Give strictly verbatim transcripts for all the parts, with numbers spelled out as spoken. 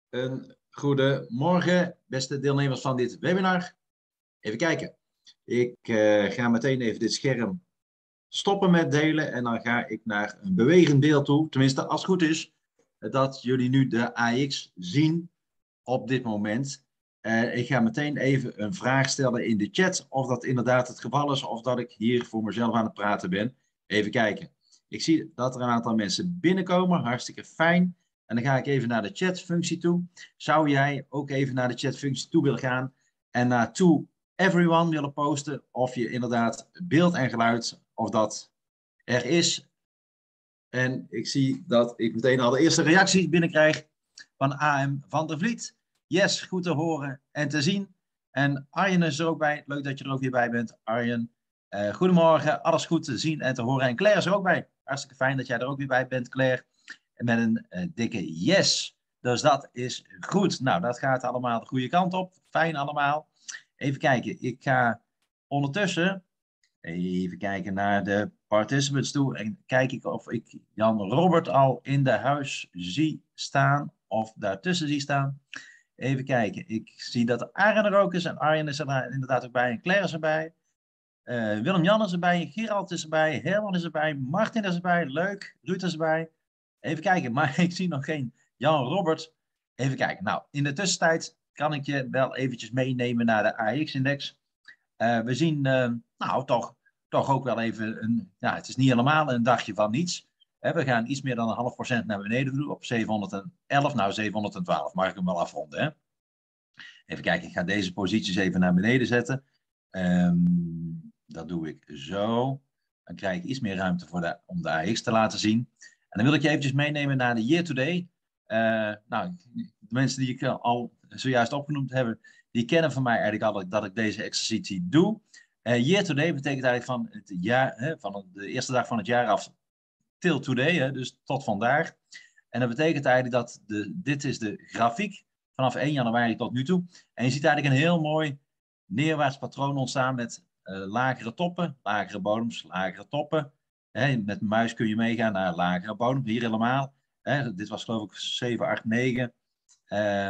Een goede morgen, beste deelnemers van dit webinar. Even kijken. Ik uh, ga meteen even dit scherm stoppen met delen en dan ga ik naar een bewegend beeld toe. Tenminste, als het goed is, dat jullie nu de A X zien op dit moment. Uh, ik ga meteen even een vraag stellen in de chat of dat inderdaad het geval is of dat ik hier voor mezelf aan het praten ben. Even kijken. Ik zie dat er een aantal mensen binnenkomen, hartstikke fijn. En dan ga ik even naar de chatfunctie toe. Zou jij ook even naar de chatfunctie toe willen gaan en naar to everyone willen posten of je inderdaad beeld en geluid of dat er is. En ik zie dat ik meteen al de eerste reacties binnenkrijg van A M van der Vliet. Yes, goed te horen en te zien. En Arjen is er ook bij. Leuk dat je er ook weer bij bent, Arjen. Uh, goedemorgen, alles goed te zien en te horen. En Claire is er ook bij. Hartstikke fijn dat jij er ook weer bij bent, Claire. En met een uh, dikke yes. Dus dat is goed. Nou, dat gaat allemaal de goede kant op. Fijn allemaal. Even kijken. Ik ga ondertussen even kijken naar de participants toe. En kijk ik of ik Jan Robert al in de huis zie staan. Of daartussen zie staan. Even kijken. Ik zie dat Arjen er ook is. En Arjen is er inderdaad ook bij. En Claire is erbij. Uh, Willem-Jan is erbij. Gerald is erbij. Herman is erbij. Martin is erbij. Leuk. Ruud is erbij. Even kijken. Maar ik zie nog geen Jan Robert. Even kijken. Nou, in de tussentijd kan ik je wel eventjes meenemen naar de A X-index. Uh, we zien, uh, nou, toch, toch ook wel even, een, ja, het is niet helemaal een dagje van niets. He, we gaan iets meer dan een half procent naar beneden toe, op zevenhonderdelf, nou zevenhonderdtwaalf, mag ik hem wel afronden. Hè? Even kijken, ik ga deze posities even naar beneden zetten. Um, dat doe ik zo. Dan krijg ik iets meer ruimte voor de, om de A X te laten zien. En dan wil ik je eventjes meenemen naar de year to day. Uh, nou, de mensen die ik al zojuist opgenoemd heb, die kennen van mij eigenlijk al dat ik deze exercitie doe. Uh, year to day betekent eigenlijk van, het jaar, hè, van de eerste dag van het jaar af till today, hè, dus tot vandaag. En dat betekent eigenlijk dat de, dit is de grafiek vanaf één januari tot nu toe. En je ziet eigenlijk een heel mooi neerwaarts patroon ontstaan met uh, lagere toppen, lagere bodems, lagere toppen. Hè, met de muis kun je meegaan naar lagere bodem, hier helemaal. Hè, dit was geloof ik zeven, acht, negen. Uh,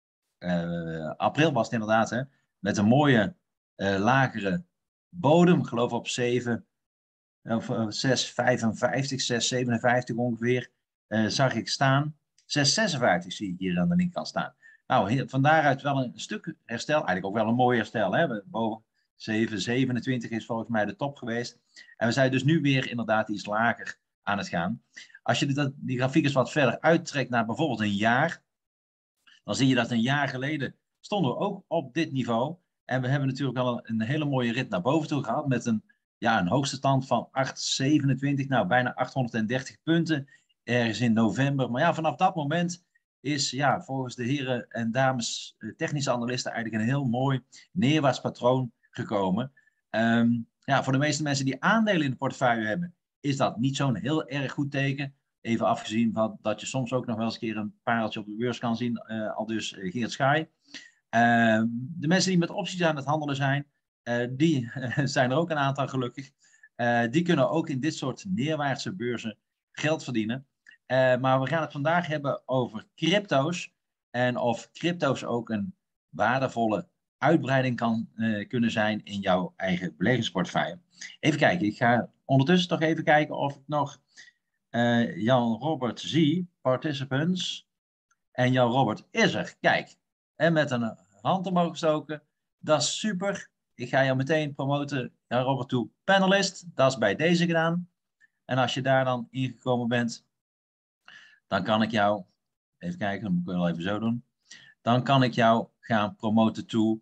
uh, april was het inderdaad, hè, met een mooie uh, lagere bodem, geloof ik op zeven, of uh, zes vijfenvijftig, zes zevenenvijftig ongeveer, uh, zag ik staan. zes zesenvijftig zie ik hier aan de linkerkant staan. Nou, van daaruit wel een stuk herstel, eigenlijk ook wel een mooi herstel. Hè? Boven zeven zevenentwintig is volgens mij de top geweest. En we zijn dus nu weer inderdaad iets lager aan het gaan. Als je die, die grafiek eens wat verder uittrekt naar bijvoorbeeld een jaar, dan zie je dat een jaar geleden stonden we ook op dit niveau. En we hebben natuurlijk al een, een hele mooie rit naar boven toe gehad met een, ja, een hoogste stand van acht zevenentwintig, nou bijna achthonderddertig punten ergens in november. Maar ja, vanaf dat moment is ja, volgens de heren en dames technische analisten eigenlijk een heel mooi neerwaarts patroon gekomen. Um, ja, voor de meeste mensen die aandelen in de portefeuille hebben, is dat niet zo'n heel erg goed teken. Even afgezien van dat je soms ook nog wel eens een keer een pareltje op de beurs kan zien, uh, al dus uh, Geert Schaai. Uh, de mensen die met opties aan het handelen zijn, uh, die uh, zijn er ook een aantal gelukkig. Uh, die kunnen ook in dit soort neerwaartse beurzen geld verdienen. Uh, maar we gaan het vandaag hebben over crypto's. En of crypto's ook een waardevolle uitbreiding kan uh, kunnen zijn in jouw eigen beleggingsportefeuille. Even kijken, ik ga ondertussen toch even kijken of ik nog uh, Jan Robert zie, participants. En Jan Robert is er, kijk. En met een hand omhoog gestoken, dat is super. Ik ga jou meteen promoten, Jan Robert, toe panelist. Dat is bij deze gedaan. En als je daar dan ingekomen bent, dan kan ik jou, even kijken, dat moet ik wel even zo doen. Dan kan ik jou gaan promoten toe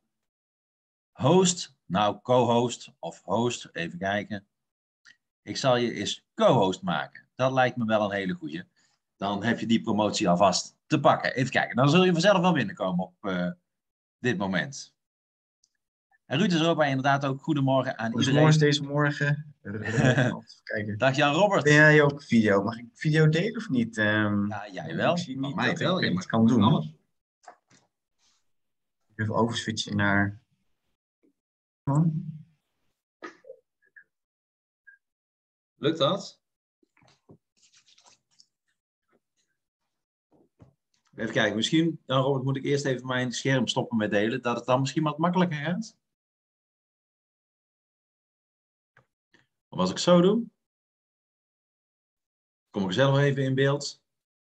host, nou co-host of host, even kijken. Ik zal je eens co-host maken. Dat lijkt me wel een hele goeie. Dan heb je die promotie alvast te pakken. Even kijken, dan zul je vanzelf wel binnenkomen op uh, dit moment. En Ruud is er ook bij, inderdaad ook. Goedemorgen aan iedereen. Goedemorgen deze morgen. Uh, kijken. Dag Jan Robert. Ben jij ook video? Mag ik video delen of niet? Um, ja, jij wel. Ik zie niet mij dat wel. ik Je het kan doen. Alles. Even overswitchen naar... Lukt dat? Even kijken, misschien, dan Robert, moet ik eerst even mijn scherm stoppen met delen, dat het dan misschien wat makkelijker gaat. Of als ik zo doe, kom ik zelf even in beeld.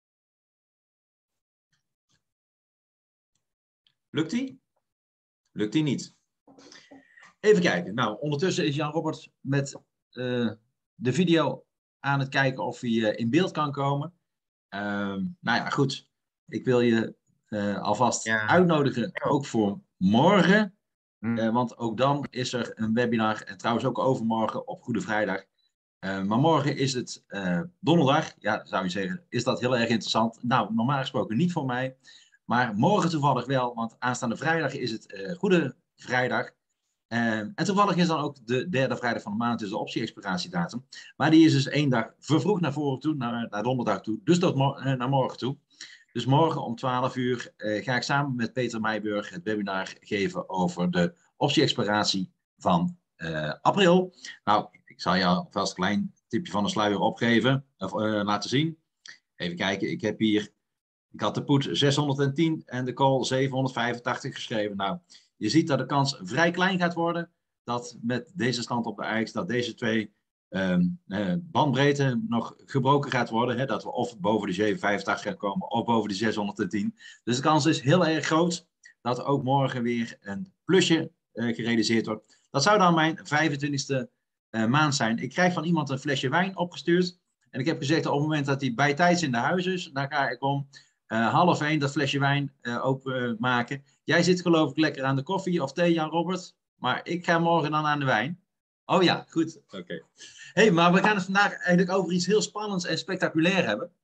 Lukt die? Lukt die niet? Even kijken. Nou, ondertussen is Jan-Robert met uh, de video aan het kijken of hij uh, in beeld kan komen. Uh, nou ja, goed. Ik wil je uh, alvast Ja. uitnodigen, Oh. ook voor morgen. Mm. Uh, want ook dan is er een webinar. En trouwens ook overmorgen op Goede Vrijdag. Uh, maar morgen is het uh, donderdag. Ja, zou je zeggen, is dat heel erg interessant? Nou, normaal gesproken niet voor mij. Maar morgen toevallig wel, want aanstaande vrijdag is het uh, Goede Vrijdag. Uh, en toevallig is dan ook de derde vrijdag van de maand, dus de optie-expiratiedatum. Maar die is dus één dag vervroegd naar voren toe, naar, naar donderdag toe. Dus tot mo- uh, naar morgen toe. Dus morgen om twaalf uur uh, ga ik samen met Peter Meijburg het webinar geven over de optie-expiratie van uh, april. Nou, ik zal jou alvast een klein tipje van de sluier opgeven, of uh, laten zien. Even kijken, ik heb hier, ik had de put zeshonderdtien en de call zevenhonderdvijfentachtig geschreven. Nou, je ziet dat de kans vrij klein gaat worden dat met deze stand op de X, dat deze twee um, uh, bandbreedte nog gebroken gaat worden. Hè, dat we of boven de zevenhonderdvijfentachtig gaan komen of boven de zeshonderdtien. Dus de kans is heel erg groot dat ook morgen weer een plusje uh, gerealiseerd wordt. Dat zou dan mijn vijfentwintigste uh, maand zijn. Ik krijg van iemand een flesje wijn opgestuurd. En ik heb gezegd op het moment dat hij bijtijds in de huis is, dan ga ik om uh, half één dat flesje wijn uh, openmaken. Uh, Jij zit geloof ik lekker aan de koffie of thee, Jan-Robert. Maar ik ga morgen dan aan de wijn. Oh ja, goed. Oké. Okay. Hey, maar we gaan het vandaag eigenlijk over iets heel spannends en spectaculair hebben.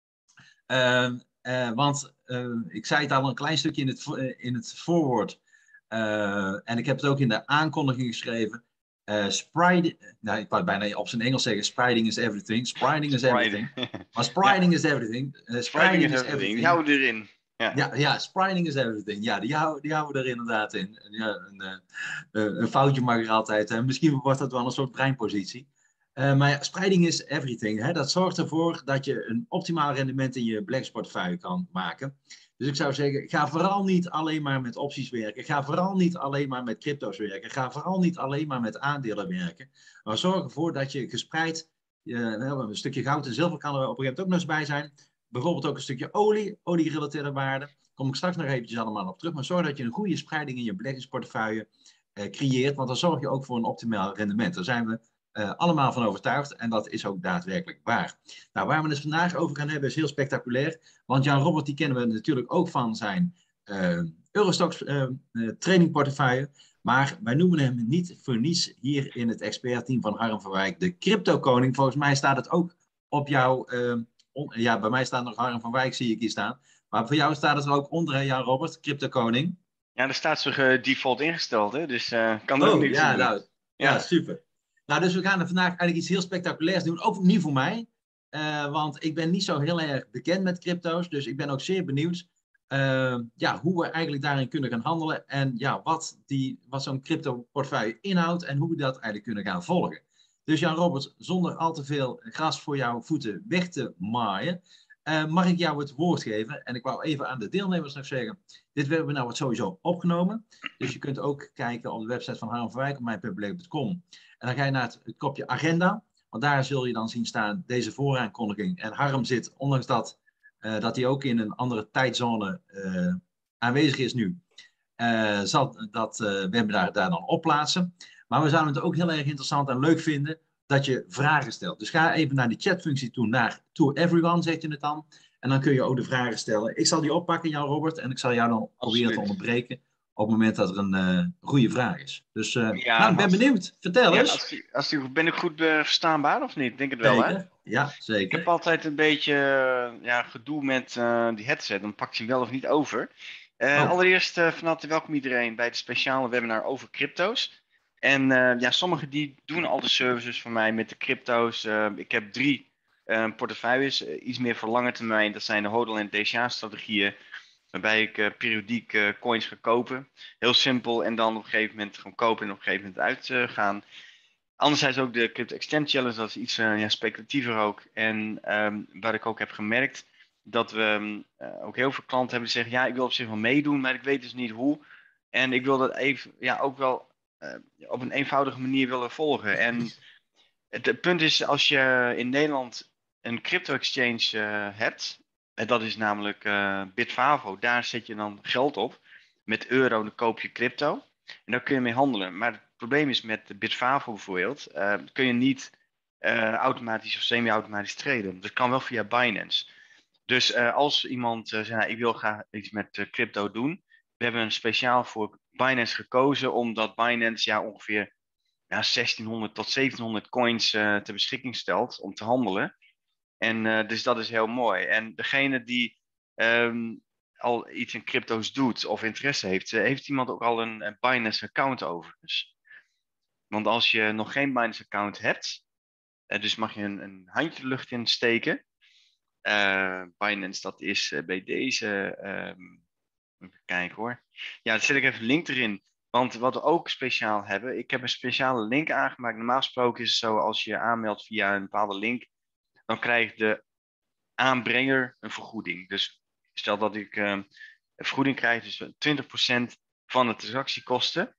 Uh, uh, want uh, ik zei het al een klein stukje in het, uh, in het voorwoord. Uh, en ik heb het ook in de aankondiging geschreven. Uh, spread, nou, ik wou bijna op zijn Engels zeggen, spreading is everything. Spreading is everything. Maar spreading ja. is everything. Uh, spreading is everything. everything. Die houden we erin. Ja, ja, ja, spreading is everything. Ja, die, hou, die houden we er inderdaad in. Ja, een, uh, een foutje mag er altijd. Uh, misschien wordt dat wel een soort breinpositie. Uh, maar ja, spreiding is everything. Hè? Dat zorgt ervoor dat je een optimaal rendement in je beleggingsportefeuille kan maken. Dus ik zou zeggen, ga vooral niet alleen maar met opties werken. Ga vooral niet alleen maar met crypto's werken. Ga vooral niet alleen maar met aandelen werken. Maar zorg ervoor dat je gespreid, uh, een stukje goud en zilver kan er op een gegeven moment ook nog eens bij zijn. Bijvoorbeeld ook een stukje olie, olie-gerelateerde waarden. Daar kom ik straks nog eventjes allemaal op terug. Maar zorg dat je een goede spreiding in je beleggingsportefeuille uh, creëert. Want dan zorg je ook voor een optimaal rendement. Daar zijn we uh, allemaal van overtuigd. En dat is ook daadwerkelijk waar. Nou, waar we het vandaag over gaan hebben is heel spectaculair. Want Jan-Robert, die kennen we natuurlijk ook van zijn uh, Eurostoxx uh, uh, trainingportefeuille. Maar wij noemen hem niet voor niets hier in het expertteam van Harm van Wijk de crypto-koning. Volgens mij staat het ook op jouw... Uh, On, ja, bij mij staat nog Harm van Wijk, zie ik hier staan. Maar voor jou staat het er ook onder, hè, Jan-Robert, crypto-koning. Ja, daar staat ze default ingesteld, hè? Dus uh, kan er oh, ook niks ja, doen. Nou, ja. ja, super. Nou, dus we gaan er vandaag eigenlijk iets heel spectaculairs doen. Ook niet voor mij, uh, want ik ben niet zo heel erg bekend met crypto's. Dus ik ben ook zeer benieuwd uh, ja, hoe we eigenlijk daarin kunnen gaan handelen. En ja, wat, die, wat zo'n crypto-portefeuille inhoudt en hoe we dat eigenlijk kunnen gaan volgen. Dus Jan-Robert, zonder al te veel gras voor jouw voeten weg te maaien, uh, mag ik jou het woord geven. En ik wou even aan de deelnemers nog zeggen, dit webinar wordt sowieso opgenomen. Dus je kunt ook kijken op de website van Harm van Wijk, op mijnpbeleven punt com. En dan ga je naar het, het kopje agenda, want daar zul je dan zien staan deze vooraankondiging. En Harm zit, ondanks dat, uh, dat hij ook in een andere tijdzone uh, aanwezig is nu, uh, zal dat uh, webinar daar dan op plaatsen. Maar we zouden het ook heel erg interessant en leuk vinden dat je vragen stelt. Dus ga even naar die chatfunctie toe, naar To Everyone, zet je het dan. En dan kun je ook de vragen stellen. Ik zal die oppakken, Jan Robert, en ik zal jou dan proberen te onderbreken op het moment dat er een uh, goede vraag is. Dus uh, ja, nou, ik ben als, benieuwd. Vertel ja, eens. Als die, als die, ben ik goed uh, verstaanbaar of niet? Ik denk het wel, zeker. Hè? Ja, zeker. Ik heb altijd een beetje uh, ja, gedoe met uh, die headset. Dan pakt hij wel of niet over. Uh, oh. Allereerst uh, van harte welkom iedereen bij het speciale webinar over crypto's. En uh, ja, sommigen die doen al de services van mij met de crypto's. Uh, ik heb drie uh, portefeuilles, uh, iets meer voor lange termijn. Dat zijn de hodl- en D C A-strategieën, waarbij ik uh, periodiek uh, coins ga kopen. Heel simpel en dan op een gegeven moment gaan kopen en op een gegeven moment uitgaan. Uh, Anderzijds ook de Crypto Extend Challenge, dat is iets uh, ja, speculatiever ook. En um, wat ik ook heb gemerkt, dat we uh, ook heel veel klanten hebben die zeggen, ja, ik wil op zich wel meedoen, maar ik weet dus niet hoe. En ik wil dat even, ja, ook wel uh, op een eenvoudige manier willen volgen. En het, het punt is, als je in Nederland een crypto-exchange uh, hebt, en dat is namelijk uh, Bitfavo, daar zet je dan geld op. Met euro, dan koop je crypto. En daar kun je mee handelen. Maar het probleem is met Bitfavo bijvoorbeeld, uh, kun je niet uh, automatisch of semi-automatisch traden. Dat kan wel via Binance. Dus uh, als iemand uh, zegt, nou, ik wil graag iets met uh, crypto doen. We hebben een speciaal voor Binance gekozen, omdat Binance ja, ongeveer ja, zestienhonderd tot zeventienhonderd coins uh, ter beschikking stelt om te handelen. En uh, dus dat is heel mooi. En degene die um, al iets in crypto's doet of interesse heeft, uh, heeft iemand ook al een, een Binance account overigens. Want als je nog geen Binance account hebt, uh, dus mag je een, een handje de lucht in steken. Uh, Binance, dat is uh, bij deze. Um, even kijken hoor. Ja, dan zet ik even een link erin. Want wat we ook speciaal hebben, ik heb een speciale link aangemaakt. Normaal gesproken is het zo, als je je aanmeldt via een bepaalde link, dan krijgt de aanbrenger een vergoeding. Dus stel dat ik uh, een vergoeding krijg, dus twintig procent van de transactiekosten,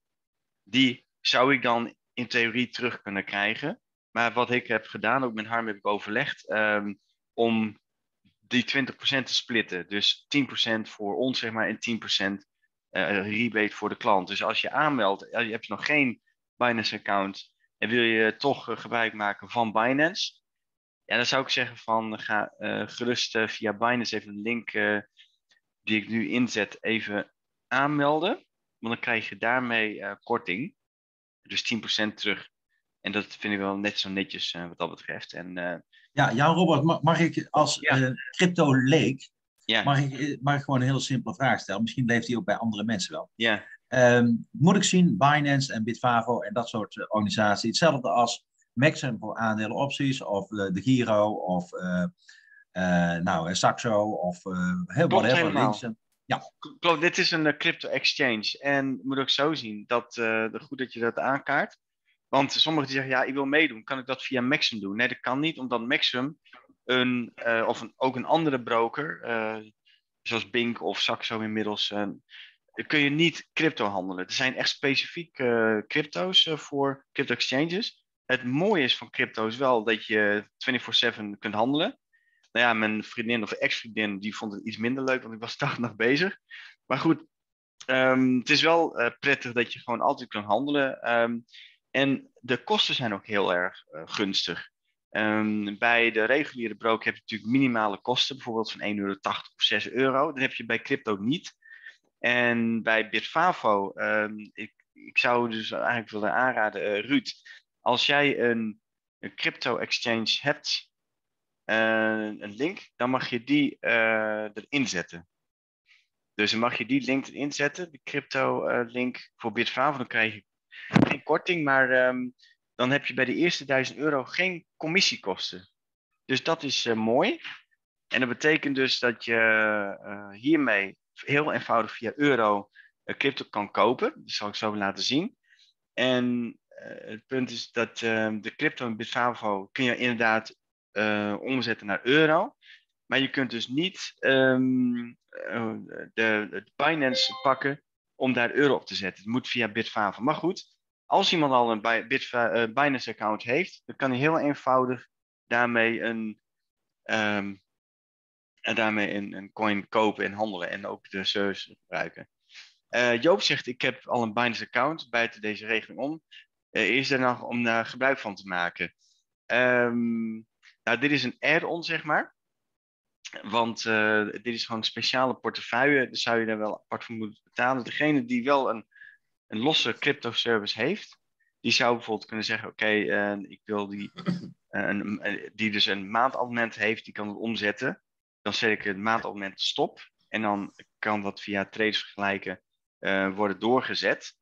die zou ik dan in theorie terug kunnen krijgen. Maar wat ik heb gedaan, ook met Harm heb ik overlegd, um, om die twintig procent te splitten. Dus tien procent voor ons, zeg maar, en tien procent uh, rebate voor de klant. Dus als je aanmeldt, uh, je hebt nog geen Binance-account en wil je toch uh, gebruik maken van Binance, ja, dan zou ik zeggen van ga uh, gerust uh, via Binance even een link uh, die ik nu inzet even aanmelden. Want dan krijg je daarmee uh, korting. Dus tien procent terug. En dat vind ik wel net zo netjes uh, wat dat betreft. En, uh, Ja, Jan Robert, mag, mag ik als ja. uh, crypto-leek, ja. mag, ik, mag ik gewoon een heel simpele vraag stellen? Misschien leeft die ook bij andere mensen wel. Ja. Um, moet ik zien, Binance en Bitfavo en dat soort uh, organisaties, hetzelfde als Maxim voor aandelen opties, of uh, de Giro, of uh, uh, nou, Saxo, of uh, heel Klopt whatever. helemaal. Links, ja. Klopt, dit is een uh, crypto exchange. En je moet ook zo zien, dat, uh, goed dat je dat aankaart. Want sommigen die zeggen, ja, ik wil meedoen. Kan ik dat via Maxim doen? Nee, dat kan niet, omdat Maxim een, uh, of een, ook een andere broker, uh, zoals Bink of Saxo inmiddels, uh, kun je niet crypto handelen. Er zijn echt specifiek uh, crypto's uh, voor crypto exchanges. Het mooie is van crypto is wel dat je vierentwintig zeven kunt handelen. Nou ja, mijn vriendin of ex-vriendin, die vond het iets minder leuk, want ik was dag nog bezig. Maar goed, um, het is wel uh, prettig dat je gewoon altijd kan handelen. Um, en de kosten zijn ook heel erg uh, gunstig. Um, bij de reguliere broker heb je natuurlijk minimale kosten, bijvoorbeeld van één euro tachtig of zes euro. Dat heb je bij crypto niet. En bij Bitfavo, um, ik, ik zou dus eigenlijk willen aanraden, uh, Ruud, als jij een, een crypto exchange hebt, uh, een link, dan mag je die uh, erin zetten. Dus dan mag je die link erin zetten, de crypto uh, link voor Bitfavo, dan krijg je geen korting, maar um, dan heb je bij de eerste duizend euro geen commissiekosten. Dus dat is uh, mooi. En dat betekent dus dat je uh, hiermee heel eenvoudig via euro uh, crypto kan kopen. Dat zal ik zo laten zien. En uh, het punt is dat uh, de crypto in Bitfavo kun je inderdaad uh, omzetten naar euro. Maar je kunt dus niet um, uh, de, de Binance pakken om daar euro op te zetten. Het moet via Bitfavo. Maar goed, als iemand al een Bitfa- uh, Binance account heeft, dan kan hij heel eenvoudig daarmee een... Um, En daarmee een, een coin kopen en handelen en ook de service gebruiken. Uh, Joop zegt, ik heb al een Binance account buiten deze regeling om. Uh, is er nog om daar gebruik van te maken? Um, nou, dit is een add-on, zeg maar. Want uh, dit is gewoon een speciale portefeuille. Daar zou je er wel apart voor moeten betalen. Degene die wel een, een losse crypto service heeft, die zou bijvoorbeeld kunnen zeggen, oké, okay, uh, ik wil die, uh, een, uh, die dus een maandabonnement heeft, die kan het omzetten. Dan zet ik het maandabonnement stop. En dan kan dat via trades vergelijken uh, worden doorgezet.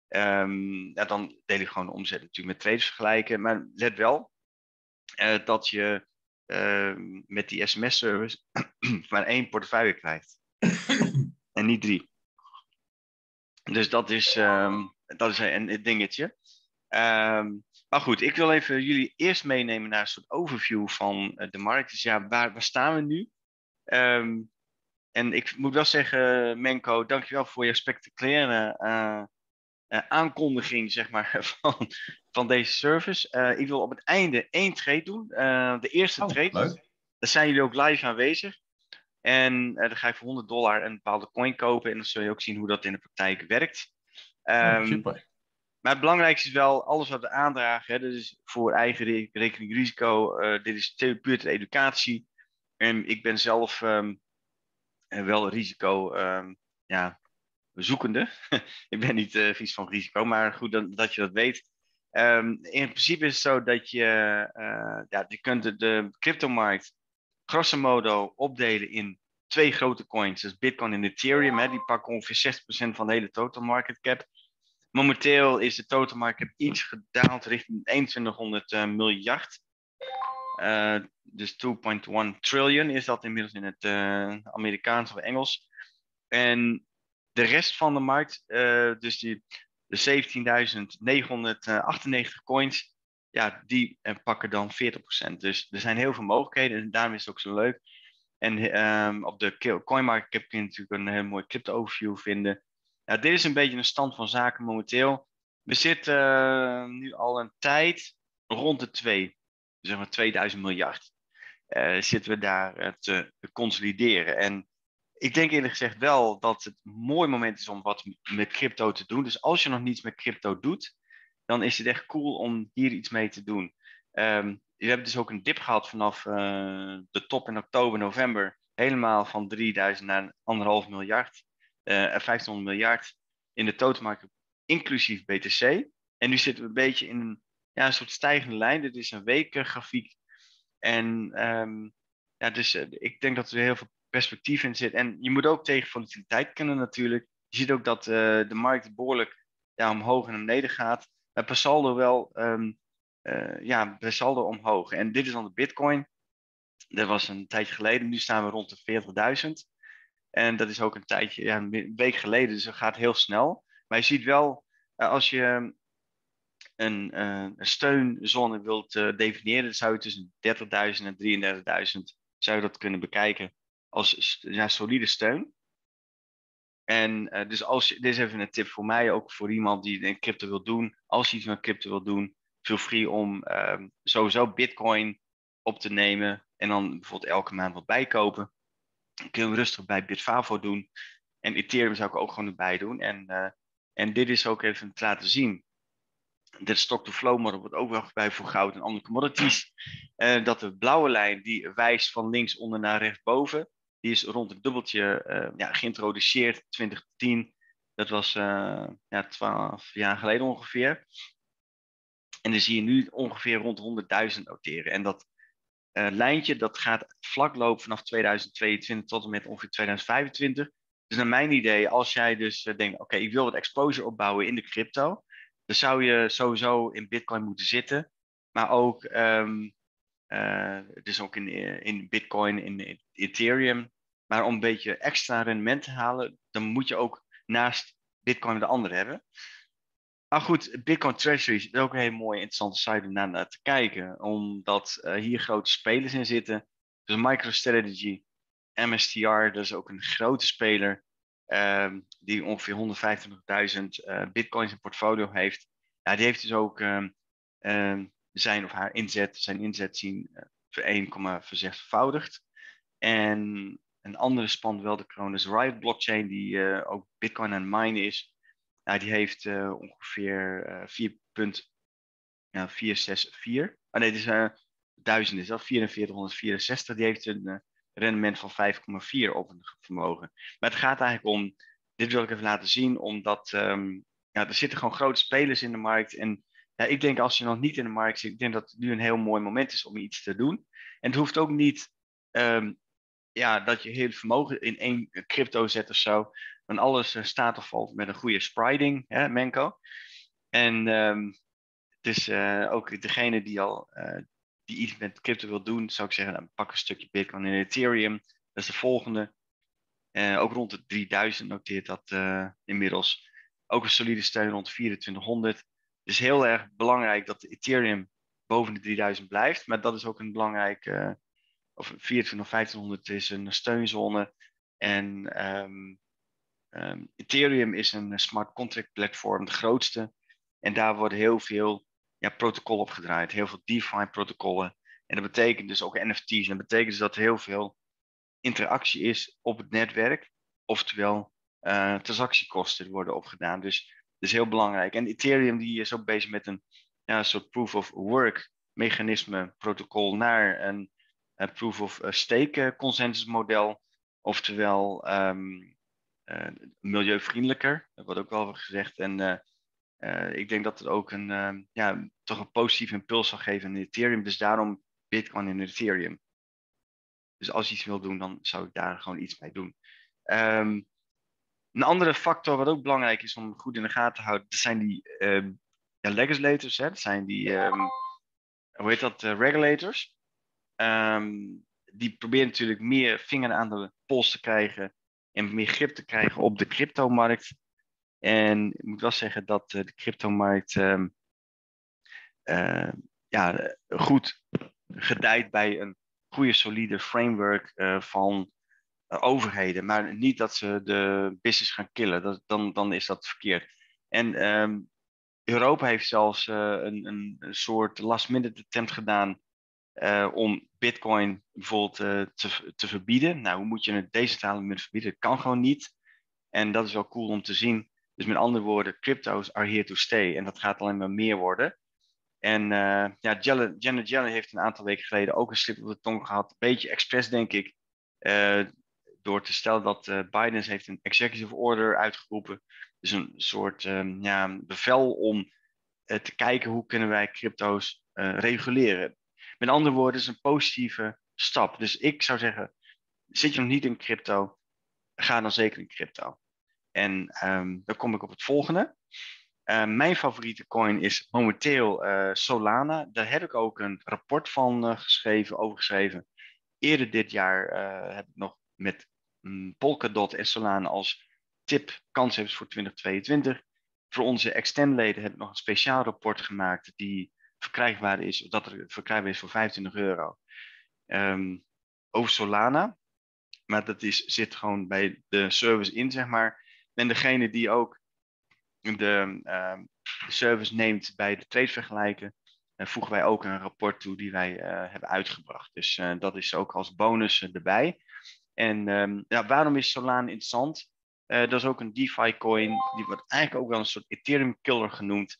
Um, ja, dan deel ik gewoon de omzet natuurlijk met trades vergelijken. Maar let wel uh, dat je uh, met die sms-service maar één portefeuille krijgt. En niet drie. Dus dat is, um, dat is een, een dingetje. Um, maar goed, ik wil even jullie eerst meenemen naar een soort overview van uh, de markt. Dus ja, waar, waar staan we nu? Um, en ik moet wel zeggen, Menko, dankjewel voor je spectaculaire uh, uh, aankondiging, zeg maar, van, van deze service. Uh, ik wil op het einde één trade doen. Uh, de eerste Oh, trade. leuk. Daar zijn jullie ook live aanwezig. En uh, dan ga ik voor honderd dollar een bepaalde coin kopen. En dan zul je ook zien hoe dat in de praktijk werkt. Um, Oh, super. Maar het belangrijkste is wel alles wat we aandragen. Hè, dit is voor eigen re rekening risico. Uh, dit is puur ter educatie. En ik ben zelf um, wel risico um, ja, zoekende. Ik ben niet uh, vies van risico, maar goed dat, dat je dat weet. Um, in principe is het zo dat je, uh, ja, je kunt de, de cryptomarkt grosso modo opdelen in twee grote coins. Dus Bitcoin en Ethereum. Hè, die pakken ongeveer zestig procent van de hele total market cap. Momenteel is de total market cap iets gedaald richting eenentwintighonderd uh, miljard. Uh, dus twee komma één triljoen is dat inmiddels in het uh, Amerikaans of Engels. En de rest van de markt, uh, dus die, de zeventienduizend negenhonderdachtennegentig coins, ja, die uh, pakken dan veertig procent. Dus er zijn heel veel mogelijkheden en daarom is het ook zo leuk. En um, op de CoinMarketCap kun je natuurlijk een hele mooie crypto overview vinden. Ja, dit is een beetje een stand van zaken momenteel. We zitten uh, nu al een tijd rond de twee, zeg maar tweeduizend miljard. Uh, zitten we daar uh, te consolideren. En ik denk eerlijk gezegd wel dat het een mooi moment is om wat met crypto te doen. Dus als je nog niets met crypto doet, dan is het echt cool om hier iets mee te doen. Um, we hebben dus ook een dip gehad vanaf uh, de top in oktober, november. Helemaal van drieduizend naar anderhalf miljard. Uh, vijftienhonderd miljard in de total market, inclusief B T C. En nu zitten we een beetje in een, ja, een soort stijgende lijn. Dit is een weekgrafiek. En um, ja, dus uh, ik denk dat er heel veel perspectief in zit. En je moet ook tegen volatiliteit kunnen natuurlijk. Je ziet ook dat uh, de markt behoorlijk ja, omhoog en beneden gaat. Maar per saldo wel, um, uh, ja, per saldo omhoog. En dit is dan de Bitcoin. Dat was een tijdje geleden. Nu staan we rond de veertigduizend. En dat is ook een tijdje, ja, een week geleden. Dus het gaat heel snel. Maar je ziet wel, uh, als je een, uh, een steunzone wilt uh, definiëren, dan zou je tussen dertigduizend en drieëndertigduizend zou je dat kunnen bekijken als ja, solide steun. En uh, dus als je, dit is even een tip voor mij, ook voor iemand die een crypto wil doen. Als je iets met crypto wil doen, feel free om uh, sowieso Bitcoin op te nemen en dan bijvoorbeeld elke maand wat bijkopen. Dan kun je hem rustig bij Bitfavo doen. En Ethereum zou ik ook gewoon erbij doen. En, uh, en dit is ook even te laten zien. Dit stock-to-flow model wordt ook wel gebruikt voor goud en andere commodities. Uh, dat de blauwe lijn die wijst van links onder naar rechtsboven. Die is rond het dubbeltje uh, ja, geïntroduceerd twintig tien. Dat was uh, ja, twaalf jaar geleden ongeveer. En dan zie je nu ongeveer rond honderdduizend noteren. En dat uh, lijntje dat gaat vlak lopen vanaf tweeduizend tweeëntwintig tot en met ongeveer tweeduizend vijfentwintig. Dus naar mijn idee, als jij dus uh, denkt, oké, okay, ik wil wat exposure opbouwen in de crypto. Dan zou je sowieso in Bitcoin moeten zitten. Maar ook, um, uh, dus ook in, in Bitcoin, in Ethereum. Maar om een beetje extra rendement te halen, dan moet je ook naast Bitcoin de andere hebben. Maar goed, Bitcoin Treasury is ook een hele mooie, interessante site om naar te kijken. Omdat uh, hier grote spelers in zitten. Dus MicroStrategy, M S T R, dat is ook een grote speler. Um, die ongeveer honderdvijfentwintigduizend uh, bitcoins in portfolio heeft. Ja, die heeft dus ook um, um, zijn of haar inzet, zijn inzet zien uh, voor één komma verzestigvoudigd. En een andere spant wel de kroon is Riot Blockchain, die uh, ook bitcoin aan het minen is. Ja, die heeft uh, ongeveer uh, vier komma vierhonderdzesenzestig. Oh nee, dit is uh, duizend is dat, vierenveertighonderdvierenzestig. Die heeft een uh, rendement van vijf komma vier op een vermogen. Maar het gaat eigenlijk om, dit wil ik even laten zien, omdat um, ja, er zitten gewoon grote spelers in de markt. En ja, ik denk als je nog niet in de markt zit, ik denk dat het nu een heel mooi moment is om iets te doen. En het hoeft ook niet um, ja, dat je heel vermogen in één crypto zet of zo. Want alles uh, staat of valt met een goede spreading, hè, Menko. En um, dus uh, ook degene die al uh, die iets met crypto wil doen, zou ik zeggen, nou, pak een stukje Bitcoin en Ethereum. Dat is de volgende. Uh, ook rond de drieduizend noteert dat uh, inmiddels. Ook een solide steun rond de vierentwintighonderd. Het is heel erg belangrijk dat de Ethereum boven de drieduizend blijft. Maar dat is ook een belangrijk uh, of vierentwintig of vijftienhonderd is een steunzone. En um, um, Ethereum is een smart contract platform, de grootste. En daar worden heel veel ja, protocollen op gedraaid, heel veel DeFi protocollen. En dat betekent dus ook N F T's. En dat betekent dus dat er heel veel interactie is op het netwerk. Oftewel, uh, transactiekosten worden opgedaan. Dus dat is heel belangrijk. En Ethereum die is ook bezig met een, ja, een soort proof of work mechanisme protocol naar een, een proof of stake consensus model. Oftewel um, uh, milieuvriendelijker. Dat wordt ook wel gezegd. En uh, uh, ik denk dat het ook een, uh, ja, toch een positieve impuls zal geven in Ethereum. Dus daarom Bitcoin en Ethereum. Dus als je iets wil doen, dan zou ik daar gewoon iets mee doen. Um, een andere factor wat ook belangrijk is om goed in de gaten te houden, dat zijn die um, ja, legislators. Hè? Dat zijn die, um, hoe heet dat, uh, regulators. Um, die proberen natuurlijk meer vinger aan de pols te krijgen en meer grip te krijgen op de cryptomarkt. En ik moet wel zeggen dat uh, de cryptomarkt um, uh, ja, goed gedijt bij een goede solide framework uh, van uh, overheden. Maar niet dat ze de business gaan killen. Dat, dan, dan is dat verkeerd. En um, Europa heeft zelfs uh, een, een, een soort last minute attempt gedaan uh, om Bitcoin bijvoorbeeld uh, te, te verbieden. Nou, hoe moet je een decentrale munt verbieden? Dat kan gewoon niet. En dat is wel cool om te zien. Dus met andere woorden, crypto's are here to stay. En dat gaat alleen maar meer worden. En uh, ja, Janet Yellen heeft een aantal weken geleden ook een slip op de tong gehad. Een beetje expres, denk ik. Uh, door te stellen dat uh, Biden heeft een executive order uitgeroepen. Dus een soort um, ja, bevel om uh, te kijken hoe kunnen wij crypto's uh, reguleren. Met andere woorden, het is een positieve stap. Dus ik zou zeggen, zit je nog niet in crypto, ga dan zeker in crypto. En um, dan kom ik op het volgende. Uh, mijn favoriete coin is momenteel uh, Solana. Daar heb ik ook een rapport van uh, geschreven, over geschreven. Eerder dit jaar uh, heb ik nog met um, Polkadot en Solana als tip concepts voor twintig tweeëntwintig. Voor onze extendleden heb ik nog een speciaal rapport gemaakt die verkrijgbaar is, dat er verkrijgbaar is voor vijfentwintig euro. Um, over Solana. Maar dat is, zit gewoon bij de service in, zeg maar. En degene die ook de, uh, de service neemt bij de trade vergelijken, uh, voegen wij ook een rapport toe die wij uh, hebben uitgebracht. Dus uh, dat is ook als bonus uh, erbij. En um, ja, waarom is Solana interessant? Uh, dat is ook een DeFi coin, die wordt eigenlijk ook wel een soort Ethereum killer genoemd.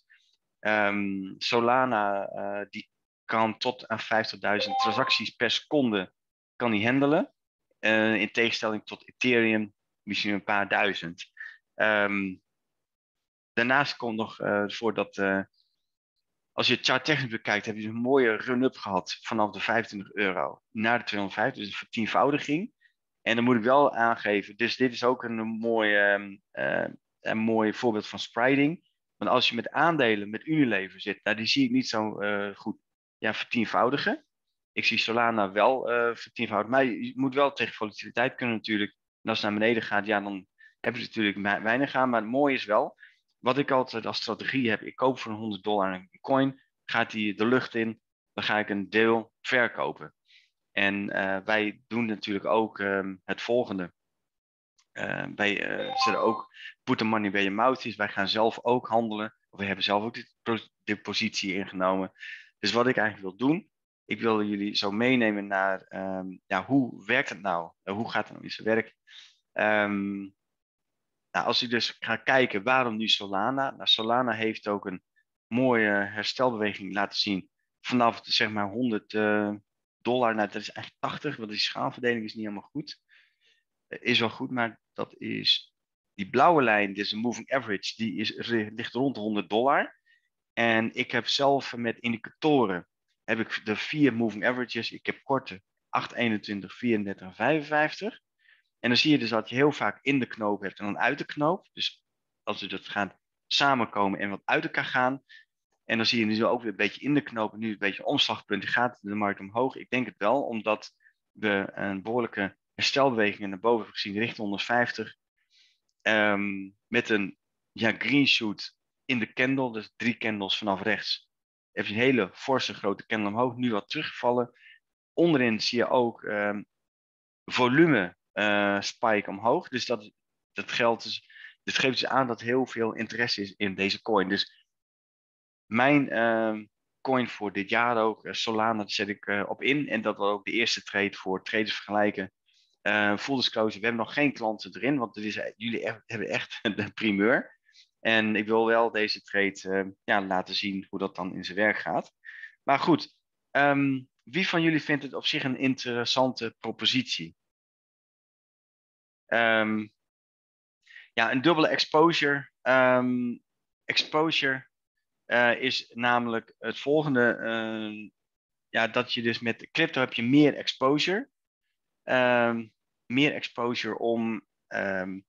Um, Solana uh, die kan tot aan vijftigduizend transacties per seconde kan die handelen. Uh, in tegenstelling tot Ethereum misschien een paar duizend. Um, daarnaast komt nog uh, voor dat uh, als je het charttechnisch bekijkt, heb je een mooie run-up gehad vanaf de vijfentwintig euro naar de tweehonderdvijftig, dus een vertienvoudiging. En dan moet ik wel aangeven, dus dit is ook een mooi, uh, een mooi voorbeeld van spreading. Want als je met aandelen, met Unilever zit, nou, die zie ik niet zo uh, goed ja, vertienvoudigen. Ik zie Solana wel uh, vertienvoudigen, maar je moet wel tegen volatiliteit kunnen natuurlijk. En als het naar beneden gaat, ja, dan heb je natuurlijk weinig aan. Maar het mooie is wel, wat ik altijd als strategie heb, ik koop voor honderd dollar een coin, gaat die de lucht in, dan ga ik een deel verkopen. En uh, wij doen natuurlijk ook um, het volgende. Uh, wij uh, zetten ook put the money where your mouth is. Wij gaan zelf ook handelen. Of we hebben zelf ook de, de positie ingenomen. Dus wat ik eigenlijk wil doen, ik wil jullie zo meenemen naar um, ja, hoe werkt het nou? Uh, hoe gaat het nou in zijn werk? Um, nou, als ik dus ga kijken, waarom nu Solana? Nou, Solana heeft ook een mooie herstelbeweging laten zien vanaf de, zeg maar honderd uh, dollar. Nou, dat is eigenlijk tachtig, want die schaalverdeling is niet helemaal goed. Uh, is wel goed, maar dat is die blauwe lijn, dit is een moving average, die is, ligt rond de honderd dollar. En ik heb zelf met indicatoren, heb ik de vier moving averages. Ik heb korte, acht, eenentwintig, vierendertig en vijfenvijftig. En dan zie je dus dat je heel vaak in de knoop hebt en dan uit de knoop. Dus als je dat gaat samenkomen en wat uit elkaar gaan. En dan zie je nu ook weer een beetje in de knoop en nu een beetje omslagpunt. Gaat de markt omhoog? Ik denk het wel, omdat we een behoorlijke herstelbeweging naar boven hebben gezien richting honderdvijftig. Um, met een ja, green shoot in de candle, dus drie candles vanaf rechts. Heb je een hele forse grote candle omhoog, nu wat teruggevallen. onderin zie je ook um, volume uh, spike omhoog. Dus dat, dat geldt dus, dit geeft dus aan dat heel veel interesse is in deze coin. Dus mijn uh, coin voor dit jaar ook, uh, Solana, daar zet ik uh, op in. En dat was ook de eerste trade voor traders vergelijken. Uh, full disclosure, we hebben nog geen klanten erin, want het is, jullie echt, hebben echt de primeur. En ik wil wel deze trade uh, ja, laten zien hoe dat dan in zijn werk gaat. Maar goed, um, wie van jullie vindt het op zich een interessante propositie? Um, ja, een dubbele exposure. Um, exposure uh, is namelijk het volgende. Uh, ja, dat je dus met crypto heb je meer exposure. Um, meer exposure om... Um,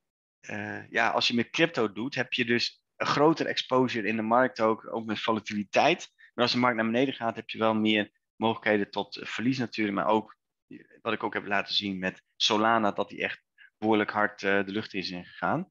uh, ja, als je met crypto doet, heb je dus een grotere exposure in de markt ook, ook met volatiliteit. Maar als de markt naar beneden gaat, heb je wel meer mogelijkheden tot verlies natuurlijk. Maar ook, wat ik ook heb laten zien met Solana, dat die echt behoorlijk hard uh, de lucht is ingegaan.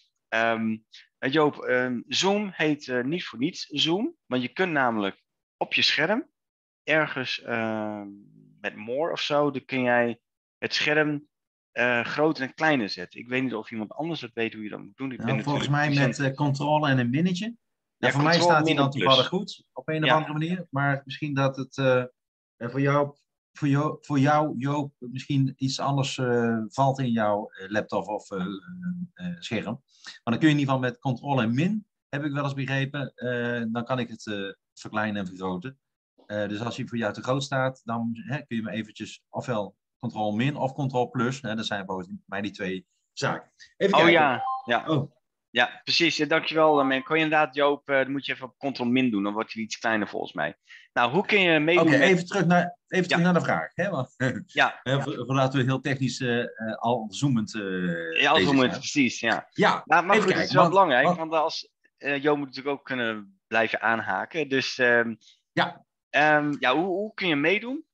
Um, Joop, um, Zoom heet uh, niet voor niets Zoom. Want je kunt namelijk op je scherm, ergens uh, met More of zo, dan kun jij het scherm uh, groter en kleiner zetten. Ik weet niet of iemand anders dat weet hoe je dat moet doen. Ik Nou, ben volgens mij recent... met uh, controle en een minnetje. En ja, voor mij staat hij dan plus. toevallig goed, op een of ja. andere manier. Maar misschien dat het uh, voor jou, voor jou, voor jou Joop, misschien iets anders uh, valt in jouw laptop of uh, uh, scherm. Maar dan kun je in ieder geval met controle en min, heb ik wel eens begrepen, uh, dan kan ik het uh, verkleinen en vergroten. Uh, dus als hij voor jou te groot staat, dan hè, kun je me eventjes ofwel control min of control plus. Hè, dat zijn volgens mij die twee zaken. Even oh kijken. ja, ja. Oh. Ja, precies. Ja, dankjewel. Man. Kon je inderdaad, Joop, uh, dan moet je even op control min doen. Dan wordt hij iets kleiner volgens mij. Nou, hoe kun je meedoen Oké, okay, met... even, terug naar, even terug ja. naar de vraag. Hè? Want, ja. uh, voordat we heel technisch uh, al zoomend uh, ja, al zoomend, precies. Ja, ja maar, maar goed, kijken, het is wel want, belangrijk. Want, want als uh, Joop moet natuurlijk ook kunnen blijven aanhaken. Dus um, ja, um, ja hoe, hoe kun je meedoen?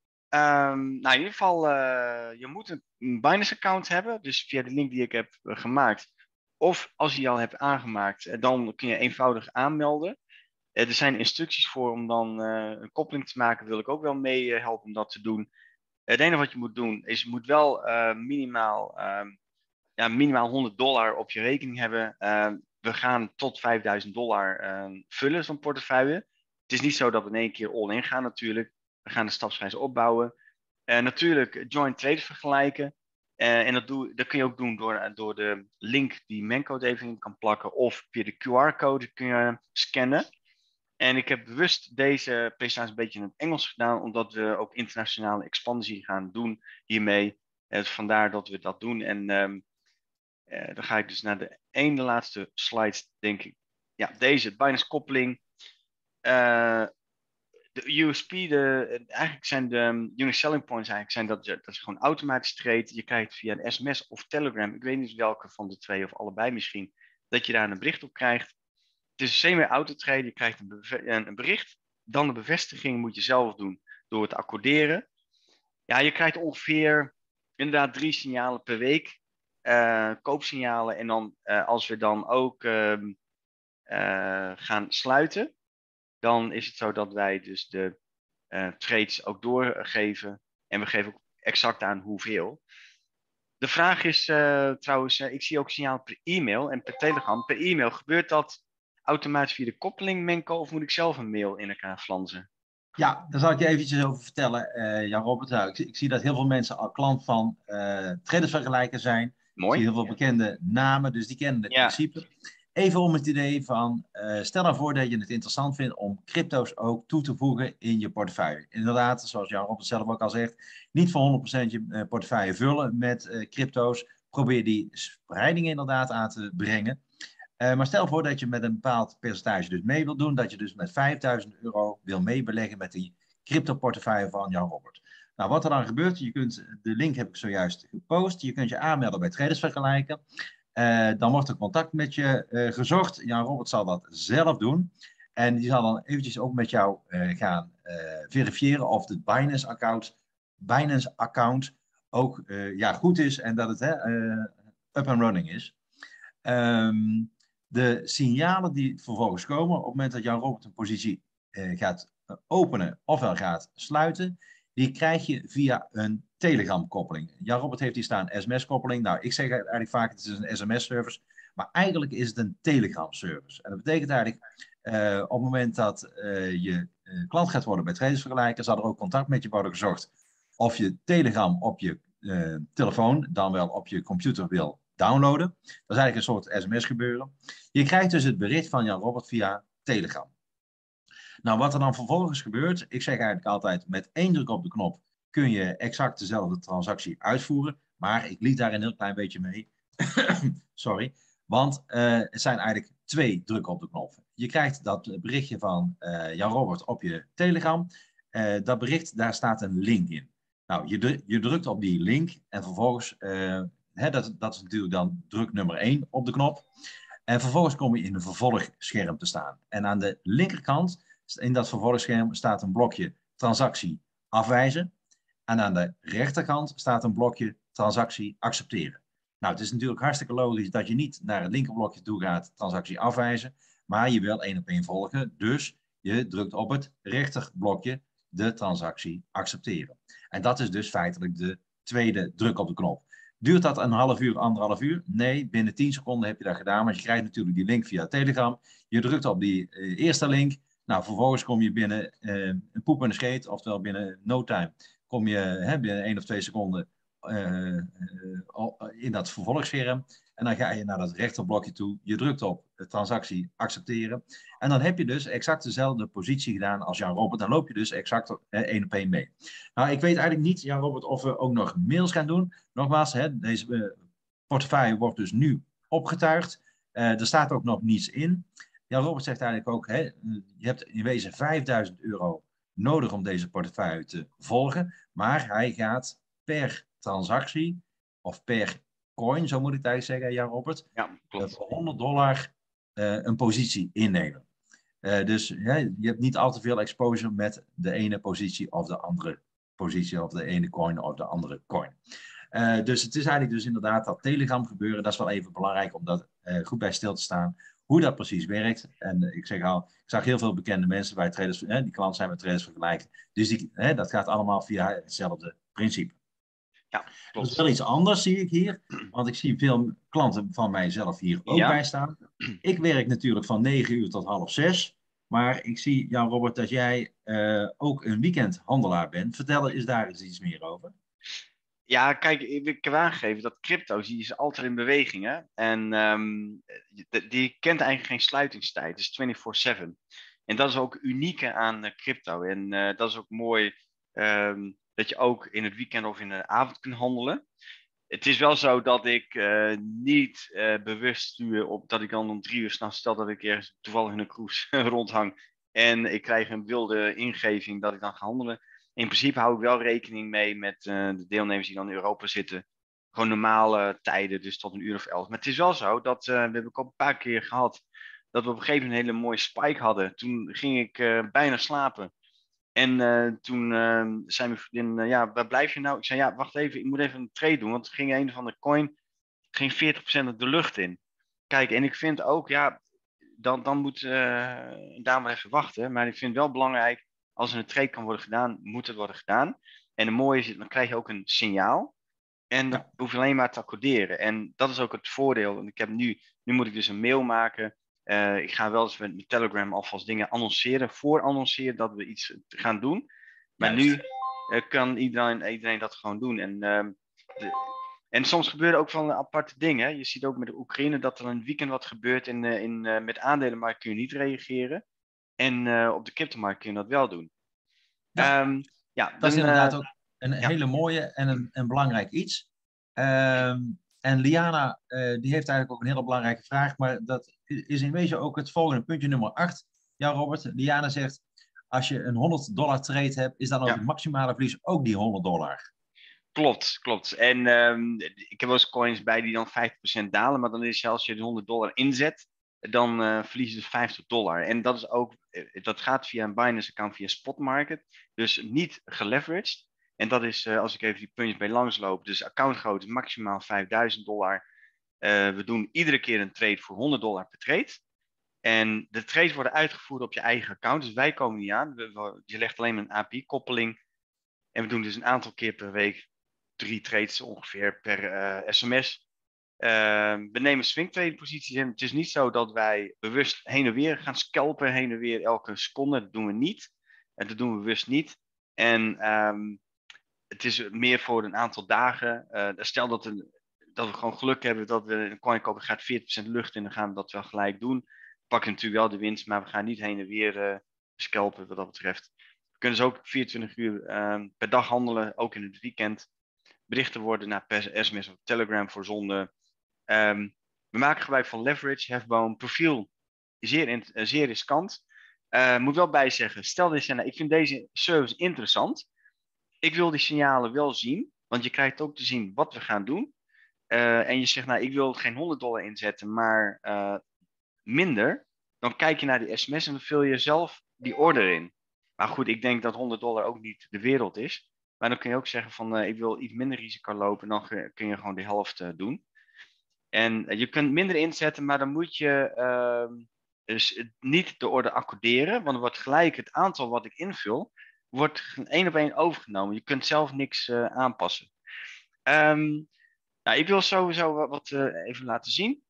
Um, nou, in ieder geval, uh, je moet een, een Binance-account hebben. Dus via de link die ik heb uh, gemaakt. Of als je die al hebt aangemaakt, dan kun je eenvoudig aanmelden. Er zijn instructies voor om dan uh, een koppeling te maken. Daar wil ik ook wel mee uh, helpen om dat te doen. Het enige wat je moet doen is je moet wel uh, minimaal, uh, ja, minimaal honderd dollar op je rekening hebben. Uh, we gaan tot vijfduizend dollar uh, vullen zo'n portefeuille. Het is niet zo dat we in één keer all-in gaan natuurlijk. We gaan de stapsgewijs opbouwen. Uh, natuurlijk joint traders vergelijken. Uh, en dat, doe, dat kun je ook doen door, door de link die Mencode even in kan plakken. Of via de Q R-code kun je scannen. En ik heb bewust deze presentatie een beetje in het Engels gedaan. Omdat we ook internationale expansie gaan doen hiermee. Uh, vandaar dat we dat doen. En um, uh, dan ga ik dus naar de ene laatste slides, denk ik. Ja, deze, Binance koppeling. Uh, De U S P, de, eigenlijk zijn de um, unique selling points eigenlijk zijn dat, je, dat je gewoon automatisch trade. Je krijgt via een S M S of Telegram, ik weet niet welke van de twee of allebei misschien, dat je daar een bericht op krijgt. Het is semi-auto-trade, je krijgt een, een bericht, dan de bevestiging moet je zelf doen door het accorderen. Ja, je krijgt ongeveer inderdaad drie signalen per week, uh, koopsignalen. En dan uh, als we dan ook uh, uh, gaan sluiten, dan is het zo dat wij dus de uh, trades ook doorgeven. En we geven ook exact aan hoeveel. De vraag is uh, trouwens, uh, ik zie ook signaal per e-mail en per telegram. Per e-mail, gebeurt dat automatisch via de koppeling, Menko, of moet ik zelf een mail in elkaar flansen? Ja, daar zal ik je eventjes over vertellen, uh, Jan Robert. Nou, ik, ik zie dat heel veel mensen al klant van uh, tradersvergelijker zijn. Mooi. Ik zie heel veel bekende namen, dus die kennen het ja. principe. Even om het idee van, uh, stel nou voor dat je het interessant vindt om crypto's ook toe te voegen in je portefeuille. Inderdaad, zoals Jan Robert zelf ook al zegt, niet voor honderd procent je portefeuille vullen met uh, crypto's. Probeer die spreiding inderdaad aan te brengen. Uh, maar stel voor dat je met een bepaald percentage dus mee wilt doen, dat je dus met vijfduizend euro wil meebeleggen met die crypto-portefeuille van Jan Robert. Nou, wat er dan gebeurt, je kunt, de link heb ik zojuist gepost, je kunt je aanmelden bij Tradersvergelijker. Uh, dan wordt er contact met je uh, gezocht. Jan Robert zal dat zelf doen. En die zal dan eventjes ook met jou uh, gaan uh, verifiëren of de Binance-account Binance account ook uh, ja, goed is en dat het hè, uh, up and running is. Um, de signalen die vervolgens komen op het moment dat Jan Robert een positie uh, gaat openen ofwel gaat sluiten, die krijg je via een Telegram-koppeling. Jan Robert heeft hier staan S M S-koppeling. Nou, ik zeg eigenlijk vaak het is een S M S-service, maar eigenlijk is het een Telegram-service. En dat betekent eigenlijk, uh, op het moment dat uh, je uh, klant gaat worden bij Tradersvergelijker, zal er ook contact met je worden gezocht of je Telegram op je uh, telefoon, dan wel op je computer wil downloaden. Dat is eigenlijk een soort S M S-gebeuren. Je krijgt dus het bericht van Jan Robert via Telegram. Nou, wat er dan vervolgens gebeurt, ik zeg eigenlijk altijd, met één druk op de knop kun je exact dezelfde transactie uitvoeren, maar ik liet daar een heel klein beetje mee. Sorry, want uh, het zijn eigenlijk twee drukken op de knop. Je krijgt dat berichtje van uh, Jan Robert op je Telegram. Uh, dat bericht, daar staat een link in. Nou, je, dru je drukt op die link en vervolgens, uh, hè, dat, dat is natuurlijk dan druk nummer één op de knop. En vervolgens kom je in een vervolgscherm te staan. En aan de linkerkant, in dat vervolgscherm, staat een blokje transactie afwijzen. En aan de rechterkant staat een blokje transactie accepteren. Nou, het is natuurlijk hartstikke logisch dat je niet naar het linkerblokje toe gaat, transactie afwijzen, maar je wil één op één volgen. Dus je drukt op het rechterblokje de transactie accepteren. En dat is dus feitelijk de tweede druk op de knop. Duurt dat een half uur, anderhalf uur? Nee, binnen tien seconden heb je dat gedaan, want je krijgt natuurlijk die link via Telegram. Je drukt op die uh, eerste link. Nou, vervolgens kom je binnen uh, een poep en een scheet, oftewel binnen no time, kom je hè, binnen één of twee seconden uh, uh, in dat vervolgscherm. En dan ga je naar dat rechterblokje toe. Je drukt op de transactie accepteren. En dan heb je dus exact dezelfde positie gedaan als Jan Robert. Dan loop je dus exact uh, één op één mee. Nou, ik weet eigenlijk niet, Jan Robert, of we ook nog mails gaan doen. Nogmaals, hè, deze uh, portefeuille wordt dus nu opgetuigd. Uh, er staat ook nog niets in. Jan Robert zegt eigenlijk ook, hè, je hebt in wezen vijfduizend euro nodig om deze portefeuille te volgen. Maar hij gaat per transactie, of per coin, zo moet ik het eigenlijk zeggen, Jan Robert, ja, klopt. voor honderd dollar uh, een positie innemen. Uh, dus ja, je hebt niet al te veel exposure met de ene positie of de andere positie, of de ene coin of de andere coin. Uh, dus het is eigenlijk dus inderdaad dat Telegram gebeuren. Dat is wel even belangrijk om daar uh, goed bij stil te staan. Hoe dat precies werkt. En uh, ik zeg al, ik zag heel veel bekende mensen bij traders, hè, die klanten zijn met traders vergelijken. Dus die, hè, dat gaat allemaal via hetzelfde principe. Ja, klopt. Dat is wel iets anders, zie ik hier. Want ik zie veel klanten van mijzelf hier ook ja. bij staan. Ik werk natuurlijk van negen uur tot half zes. Maar ik zie, Jan Robert, dat jij uh, ook een weekendhandelaar bent. Vertel eens daar eens iets meer over. Ja, kijk, ik heb aangegeven dat crypto, die is altijd in beweging. Hè? En um, die, die kent eigenlijk geen sluitingstijd. Het is vierentwintig zeven. En dat is ook unieke aan uh, crypto. En uh, dat is ook mooi um, dat je ook in het weekend of in de avond kunt handelen. Het is wel zo dat ik uh, niet uh, bewust stuur op dat ik dan om drie uur s'nachts, stel dat ik ergens toevallig in een cruise rondhang en ik krijg een wilde ingeving dat ik dan ga handelen. In principe hou ik wel rekening mee met uh, de deelnemers die dan in Europa zitten. Gewoon normale tijden, dus tot een uur of elf. Maar het is wel zo dat, uh, we hebben ook al een paar keer gehad, dat we op een gegeven moment een hele mooie spike hadden. Toen ging ik uh, bijna slapen. En uh, toen uh, zei mijn vriendin, uh, ja, waar blijf je nou? Ik zei, ja, wacht even, ik moet even een trade doen. Want er ging een van de coin, ging veertig procent de lucht in. Kijk, en ik vind ook, ja, dan, dan moet uh, daar maar even wachten. Maar ik vind het wel belangrijk, als er een trade kan worden gedaan, moet het worden gedaan. En het mooie is, dan krijg je ook een signaal. En dan hoef je alleen maar te accorderen. En dat is ook het voordeel. Want ik heb nu, nu moet ik dus een mail maken. Uh, ik ga wel eens met, met Telegram alvast dingen annonceren, voor-annonceren dat we iets gaan doen. Maar Juist. nu uh, kan iedereen, iedereen dat gewoon doen. En, uh, de, en soms gebeuren ook van aparte dingen. Je ziet ook met de Oekraïne dat er een weekend wat gebeurt. En uh, in, uh, met aandelenmarkt kun je niet reageren. En uh, op de cryptomarkt kun je dat wel doen. Ja, um, ja dat dan, is inderdaad uh, ook een ja. hele mooie en een, een belangrijk iets. Um, En Liana, uh, die heeft eigenlijk ook een hele belangrijke vraag, maar dat is in wezen ook het volgende puntje nummer acht. Ja, Robert, Liana zegt, als je een honderd dollar trade hebt, is dan ook ja. het maximale verlies ook die honderd dollar? Klopt, klopt. En um, ik heb wel eens coins bij die dan vijftig procent dalen, maar dan is als je de honderd dollar inzet, dan uh, verlies je dus vijftig dollar. En dat is ook, dat gaat via een Binance account via Spot Market, dus niet geleveraged. En dat is, uh, als ik even die puntjes bij langs loop, dus accountgrootte is maximaal vijfduizend dollar. Uh, we doen iedere keer een trade voor honderd dollar per trade. En de trades worden uitgevoerd op je eigen account, dus wij komen niet aan. We, we, je legt alleen maar een A P I-koppeling. En we doen dus een aantal keer per week drie trades ongeveer per uh, sms. Uh, we nemen swing trade posities in. Het is niet zo dat wij bewust heen en weer gaan scalpen, heen en weer elke seconde. Dat doen we niet. En dat doen we bewust niet. En um, het is meer voor een aantal dagen. Uh, stel dat, een, dat we gewoon geluk hebben dat we een coin kopen, gaat veertig procent lucht in, dan gaan we dat wel gelijk doen. We pakken natuurlijk wel de winst, maar we gaan niet heen en weer uh, scalpen wat dat betreft. We kunnen dus ook vierentwintig uur uh, per dag handelen, ook in het weekend. Berichten worden naar per sms of Telegram verzonden. Um, we maken gebruik van leverage, hefboom, profiel. Zeer, in, uh, zeer riskant. Uh, moet wel bijzeggen, stel dat je nou, ik vind deze service interessant. Ik wil die signalen wel zien, want je krijgt ook te zien wat we gaan doen. Uh, en je zegt, nou, ik wil geen honderd dollar inzetten, maar uh, minder. Dan kijk je naar die sms en dan vul je zelf die order in. Maar goed, ik denk dat honderd dollar ook niet de wereld is. Maar dan kun je ook zeggen van, uh, ik wil iets minder risico lopen. Dan kun je gewoon de helft uh, doen. En uh, je kunt minder inzetten, maar dan moet je uh, dus niet de order accorderen. Want dan wordt gelijk het aantal wat ik invul, wordt één op één overgenomen. Je kunt zelf niks uh, aanpassen. Um, nou, ik wil sowieso wat, wat uh, even laten zien.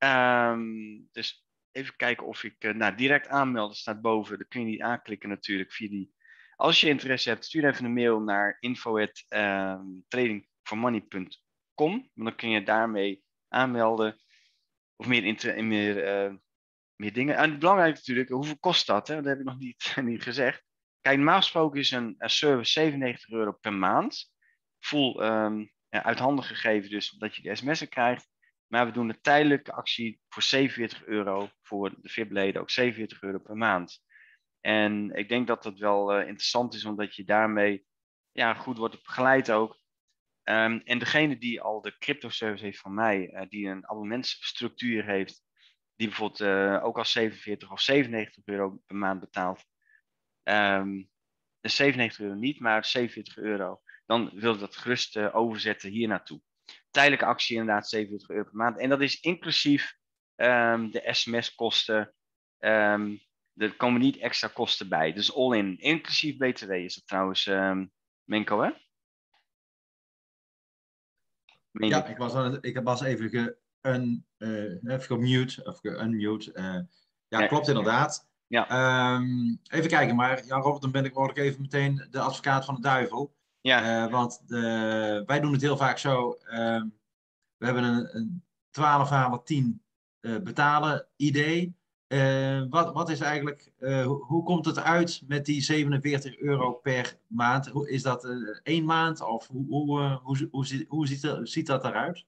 Um, dus even kijken of ik uh, nou, direct aanmelden staat boven. Dat kun je niet aanklikken natuurlijk via die. Als je interesse hebt, stuur even een mail naar info at trading for money punt com. Want dan kun je daarmee aanmelden. Of meer, inter- meer, uh, meer dingen. En belangrijk natuurlijk, hoeveel kost dat? Hè? Dat heb ik nog niet, niet gezegd. Kijk, normaal gesproken is een, een service zevenennegentig euro per maand. Full um, ja, uit handen gegeven, dus dat je de sms'en krijgt. Maar we doen een tijdelijke actie voor zevenenveertig euro. Voor de V I P-leden ook zevenenveertig euro per maand. En ik denk dat dat wel uh, interessant is, omdat je daarmee ja, goed wordt begeleid ook. Um, en degene die al de crypto-service heeft van mij, uh, die een abonnementsstructuur heeft, die bijvoorbeeld uh, ook al zevenenveertig of zevenennegentig euro per maand betaalt. Um, dus zevenennegentig euro niet, maar zevenenveertig euro. Dan wil ik dat gerust uh, overzetten hier naartoe. Tijdelijke actie inderdaad zevenenveertig euro per maand. En dat is inclusief um, de sms-kosten. Um, er komen niet extra kosten bij. Dus all in. Inclusief B T W is dat trouwens, um, Menko, hè? Meen Ja, ik. ik was, aan het, ik was even ge, un, uh, even gemute, of ge-unmute. Uh, ja, Ja. klopt inderdaad. Ja. Um, even kijken, maar Jan Robert, dan ben ik word ik even meteen de advocaat van de duivel. Ja. Uh, want de, wij doen het heel vaak zo. Uh, we hebben een, een twaalf halen tien uh, betalen idee. Uh, wat, wat is eigenlijk, uh, hoe, hoe komt het uit met die zevenenveertig euro per maand? Hoe, is dat uh, één maand of hoe, hoe, uh, hoe, hoe, ziet, hoe ziet, dat, ziet dat eruit?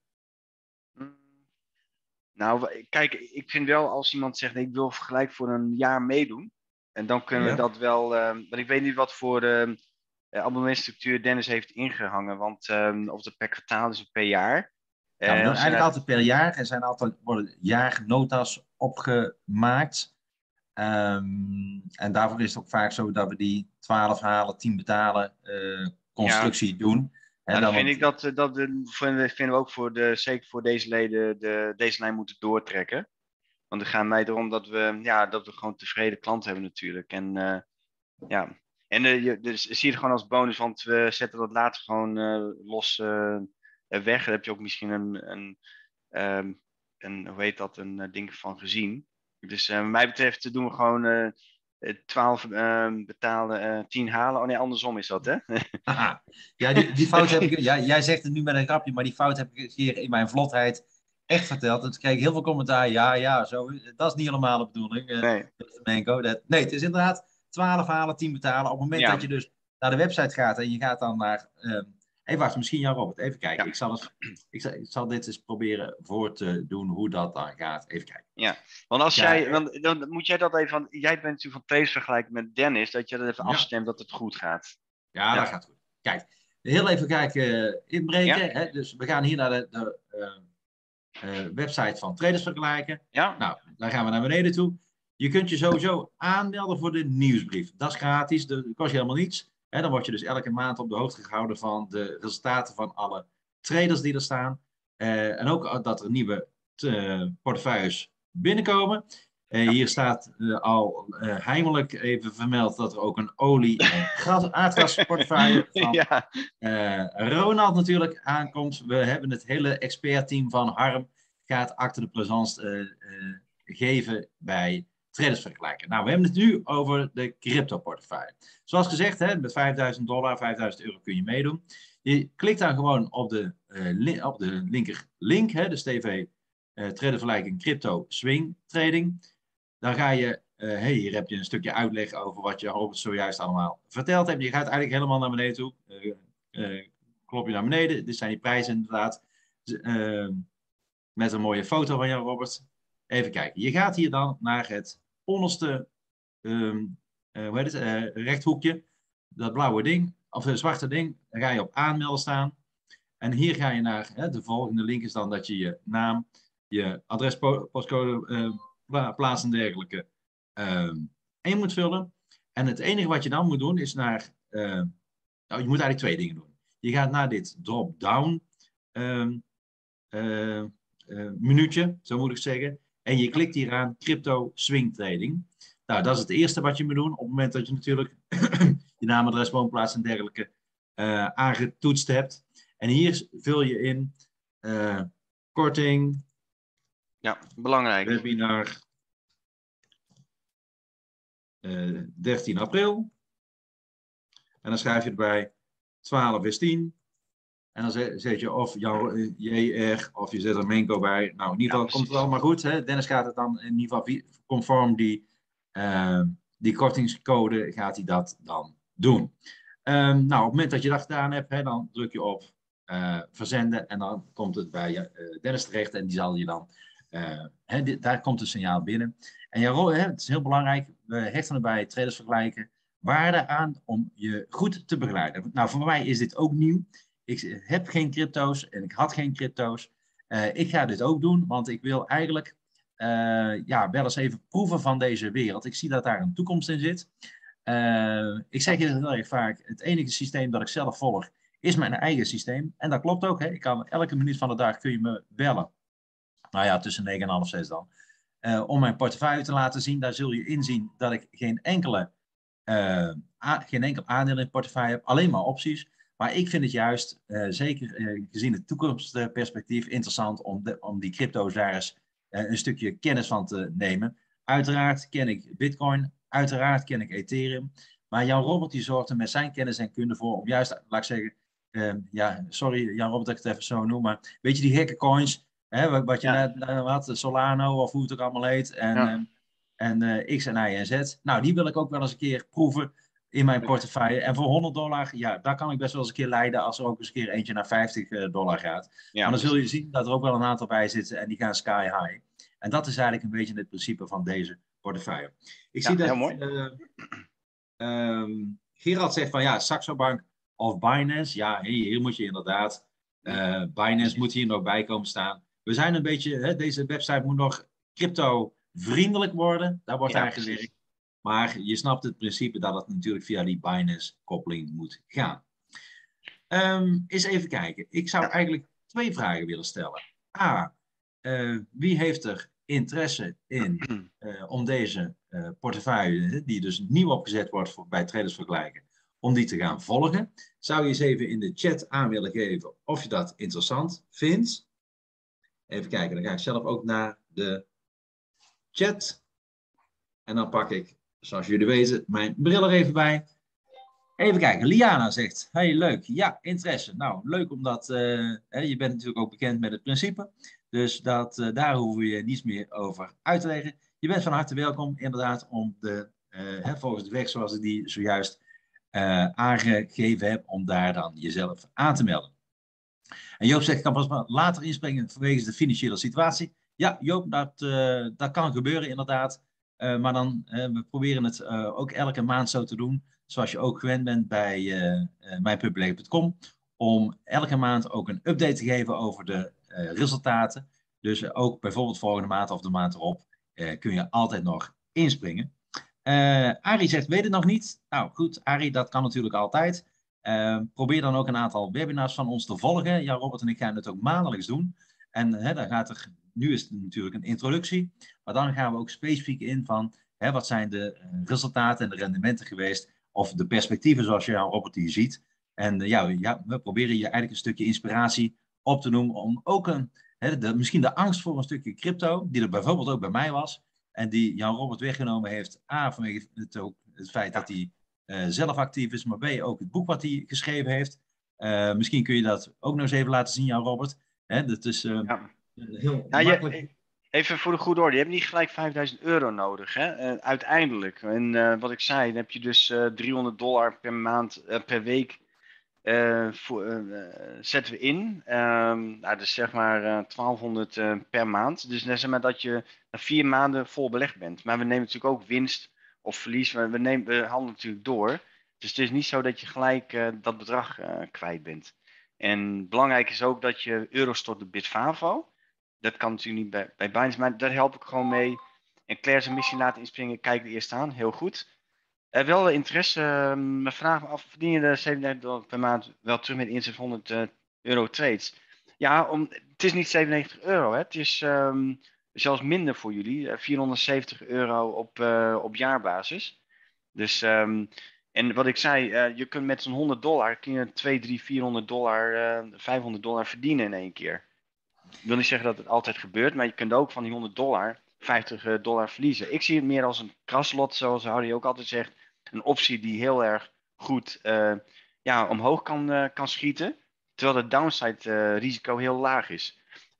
Nou, kijk, ik vind wel als iemand zegt, ik wil gelijk voor een jaar meedoen. En dan kunnen Ja. we dat wel, uh, want ik weet niet wat voor uh, abonnementstructuur Dennis heeft ingehangen. Want um, of het per kwartaal is of per jaar. Ja, we uh, doen als eigenlijk je altijd per jaar. Er zijn altijd worden jaarnota's opgemaakt. Um, en daarvoor is het ook vaak zo dat we die twaalf halen, tien betalen uh, constructie ja, doen. He, nou, dan dan, vind want, ik dat, uh, dat de, vinden we ook voor de, zeker voor deze leden, de, deze lijn moeten doortrekken. Want het gaat mij erom dat we, ja, dat we gewoon tevreden klanten hebben natuurlijk. En uh, ja, en uh, je, dus zie je het gewoon als bonus, want we zetten dat later gewoon uh, los uh, weg. Daar heb je ook misschien een, een, um, een hoe heet dat, een uh, ding van gezien. Dus uh, wat mij betreft doen we gewoon uh, twaalf uh, betalen, uh, tien halen. Oh nee, andersom is dat, hè? ja, die, die fout heb ik, ja, jij zegt het nu met een grapje, maar die fout heb ik hier in mijn vlotheid echt verteld. En toen kreeg ik heel veel commentaar. Ja, ja, zo, dat is niet helemaal de bedoeling. Uh, nee. Menko, dat, nee, het is inderdaad twaalf halen, tien betalen. Op het moment Ja. dat je dus naar de website gaat en je gaat dan naar... Um, hey, wacht, misschien Jan Robert, even kijken. Ja. Ik, zal het, ik, zal, ik zal dit eens proberen voor te doen, hoe dat dan gaat. Even kijken. Ja, want als ja, jij, want, dan moet jij dat even, jij bent natuurlijk van trades vergelijken met Dennis, dat je dat even ja. afstemt dat het goed gaat. Ja, Ja. dat gaat goed. Kijk, heel even kijken, uh, inbreken. Ja. Hè? Dus we gaan hier naar de, de uh, uh, website van Traders Vergelijken. Ja. Nou, daar gaan we naar beneden toe. Je kunt je sowieso aanmelden voor de nieuwsbrief. Dat is gratis, dat kost je helemaal niets. Hè? Dan word je dus elke maand op de hoogte gehouden van de resultaten van alle traders die er staan. Uh, en ook dat er nieuwe uh, portefeuilles binnenkomen. Uh, hier staat uh, al uh, heimelijk even vermeld dat er ook een olie- en gas, aardgasportefeuille van ja. uh, Ronald natuurlijk aankomt. We hebben het hele expertteam van Harm gaat acte de présence uh, uh, geven bij traders vergelijken. Nou, we hebben het nu over de crypto portefeuille. Zoals gezegd, hè, met vijfduizend dollar, vijfduizend euro kun je meedoen. Je klikt dan gewoon op de, uh, op de linker link, hè, dus T V uh, trader vergelijking crypto swing trading. Dan ga je, uh, hey, hier heb je een stukje uitleg over wat je Robert zojuist allemaal verteld hebt. Je gaat eigenlijk helemaal naar beneden toe. Uh, uh, klop je naar beneden. Dit zijn die prijzen inderdaad. Uh, met een mooie foto van jou, Robert. Even kijken. Je gaat hier dan naar het onderste um, uh, hoe heet het, uh, rechthoekje. Dat blauwe ding, of het zwarte ding. Dan ga je op aanmelden staan. En hier ga je naar, hè, de volgende link is dan dat je je naam, je adres, postcode, uh, plaats en dergelijke uh, in moet vullen. En het enige wat je dan moet doen is naar, uh, nou, je moet eigenlijk twee dingen doen. Je gaat naar dit drop-down um, uh, uh, minuutje, zo moet ik zeggen. En je klikt hier aan crypto swing trading. Nou, dat is het eerste wat je moet doen. Op het moment dat je natuurlijk je naam, adres, woonplaats en dergelijke uh, aangetoetst hebt. En hier vul je in uh, korting. Ja, belangrijk. Webinar uh, dertien april. En dan schrijf je erbij twaalf is tien. En dan zet je of jouw J R of je zet er Menko bij. Nou, in ieder geval ja, komt het allemaal goed. Hè? Dennis gaat het dan in ieder geval conform die, uh, die kortingscode gaat hij dat dan doen. Um, nou, op het moment dat je dat gedaan hebt, hè, dan druk je op uh, verzenden en dan komt het bij uh, Dennis terecht en die zal je dan, uh, hè, dit, daar komt het signaal binnen. En ja, hè, het is heel belangrijk, we hechten erbij traders vergelijken waarde aan om je goed te begeleiden. Nou, voor mij is dit ook nieuw. Ik heb geen crypto's en ik had geen crypto's. Uh, ik ga dit ook doen, want ik wil eigenlijk uh, ja, wel eens even proeven van deze wereld. Ik zie dat daar een toekomst in zit. Uh, ik zeg je heel erg vaak, het enige systeem dat ik zelf volg is mijn eigen systeem. En dat klopt ook. Hè? Ik kan elke minuut van de dag kun je me bellen. Nou ja, tussen negen en half zes dan. Uh, om mijn portefeuille te laten zien. Daar zul je inzien dat ik geen, enkele, uh, a- geen enkel aandeel in het portefeuille heb. Alleen maar opties. Maar ik vind het juist, uh, zeker uh, gezien het toekomstperspectief, interessant om, de, om die crypto's daar eens uh, een stukje kennis van te nemen. Uiteraard ken ik Bitcoin, uiteraard ken ik Ethereum. Maar Jan Robert die zorgt er met zijn kennis en kunde voor om juist, laat ik zeggen, uh, ja, sorry Jan Robert dat ik het even zo noem, maar weet je die gekke coins, hè, wat je ja. net uh, had, Solano of hoe het ook allemaal heet, en, ja. uh, en uh, X en Y en Z. Nou, die wil ik ook wel eens een keer proeven in mijn portefeuille. En voor honderd dollar, ja, daar kan ik best wel eens een keer leiden als er ook eens een keer eentje naar vijftig dollar gaat. Ja, maar dan zul je zien dat er ook wel een aantal bij zitten en die gaan sky high. En dat is eigenlijk een beetje het principe van deze portefeuille. Ik ja, zie dat heel mooi. Uh, um, Gerald zegt van ja, Saxo Bank of Binance. Ja, hey, hier moet je inderdaad, uh, Binance moet hier nog bij komen staan. We zijn een beetje, hè, deze website moet nog crypto vriendelijk worden. Daar wordt ja, aan gewerkt. Maar je snapt het principe dat het natuurlijk via die Binance-koppeling moet gaan. Um, eens even kijken. Ik zou eigenlijk twee vragen willen stellen. A. Uh, wie heeft er interesse in uh, om deze uh, portefeuille, die dus nieuw opgezet wordt voor, bij traders vergelijken, om die te gaan volgen? Zou je eens even in de chat aan willen geven of je dat interessant vindt? Even kijken, dan ga ik zelf ook naar de chat. En dan pak ik, zoals jullie weten, mijn bril er even bij. Even kijken, Liana zegt, hey leuk, ja, interesse. Nou, leuk omdat, uh, hè, je bent natuurlijk ook bekend met het principe. Dus dat, uh, daar hoeven we je niets meer over uit te leggen. Je bent van harte welkom, inderdaad, om de, uh, hè, volgens de weg zoals ik die zojuist uh, aangegeven heb, om daar dan jezelf aan te melden. En Joop zegt, ik kan pas maar later inspringen vanwege de financiële situatie. Ja, Joop, dat, uh, dat kan gebeuren inderdaad. Uh, maar dan, uh, we proberen het uh, ook elke maand zo te doen, zoals je ook gewend bent bij uh, uh, mijnpubliek punt com, om elke maand ook een update te geven over de uh, resultaten. Dus uh, ook bijvoorbeeld volgende maand of de maand erop uh, kun je altijd nog inspringen. Uh, Arie zegt, weet het nog niet? Nou goed, Arie, dat kan natuurlijk altijd. Uh, probeer dan ook een aantal webinars van ons te volgen. Ja, Robert en ik gaan het ook maandelijks doen. En hè, dan gaat er nu is het natuurlijk een introductie, maar dan gaan we ook specifiek in van hè, wat zijn de uh, resultaten en de rendementen geweest, of de perspectieven zoals je aan Robert hier ziet. En uh, ja, ja, we proberen je eigenlijk een stukje inspiratie op te noemen om ook een, hè, de, misschien de angst voor een stukje crypto, die er bijvoorbeeld ook bij mij was, en die Jan Robert weggenomen heeft, A, vanwege het, ook, het feit dat hij uh, zelf actief is, maar B, ook het boek wat hij geschreven heeft. Uh, misschien kun je dat ook nog eens even laten zien, Jan Robert. Hè, dat is uh, Ja. heel Ja, makkelijk. je, even voor de goede orde, je hebt niet gelijk vijfduizend euro nodig, hè? Uh, uiteindelijk. En uh, wat ik zei, dan heb je dus uh, driehonderd dollar per maand, uh, per week uh, voor, uh, zetten we in. Um, nou, dus zeg maar uh, twaalfhonderd uh, per maand. Dus dan zeg maar dat je na vier maanden vol belegd bent. Maar we nemen natuurlijk ook winst of verlies. We, nemen, we handelen natuurlijk door. Dus het is niet zo dat je gelijk uh, dat bedrag uh, kwijt bent. En belangrijk is ook dat je euro stort op Bitfavo. Dat kan natuurlijk niet bij, bij Binance, maar daar help ik gewoon mee. En Claire zijn missie laten inspringen, kijk er eerst aan, heel goed. Uh, wel interesse, uh, me vraag me af, verdien je de zevenendertig dollar per maand wel terug met inzet van honderd uh, euro trades? Ja, om, het is niet zevenennegentig euro, hè. Het is um, zelfs minder voor jullie, uh, vierhonderdzeventig euro op, uh, op jaarbasis. Dus, um, en wat ik zei, uh, je kunt met zo'n honderd dollar, kun je twee, drie, vierhonderd dollar, uh, vijfhonderd dollar verdienen in één keer. Ik wil niet zeggen dat het altijd gebeurt, maar je kunt ook van die honderd dollar vijftig dollar verliezen. Ik zie het meer als een kraslot, zoals Harry ook altijd zegt. Een optie die heel erg goed uh, ja, omhoog kan, uh, kan schieten, terwijl het downside uh, risico heel laag is.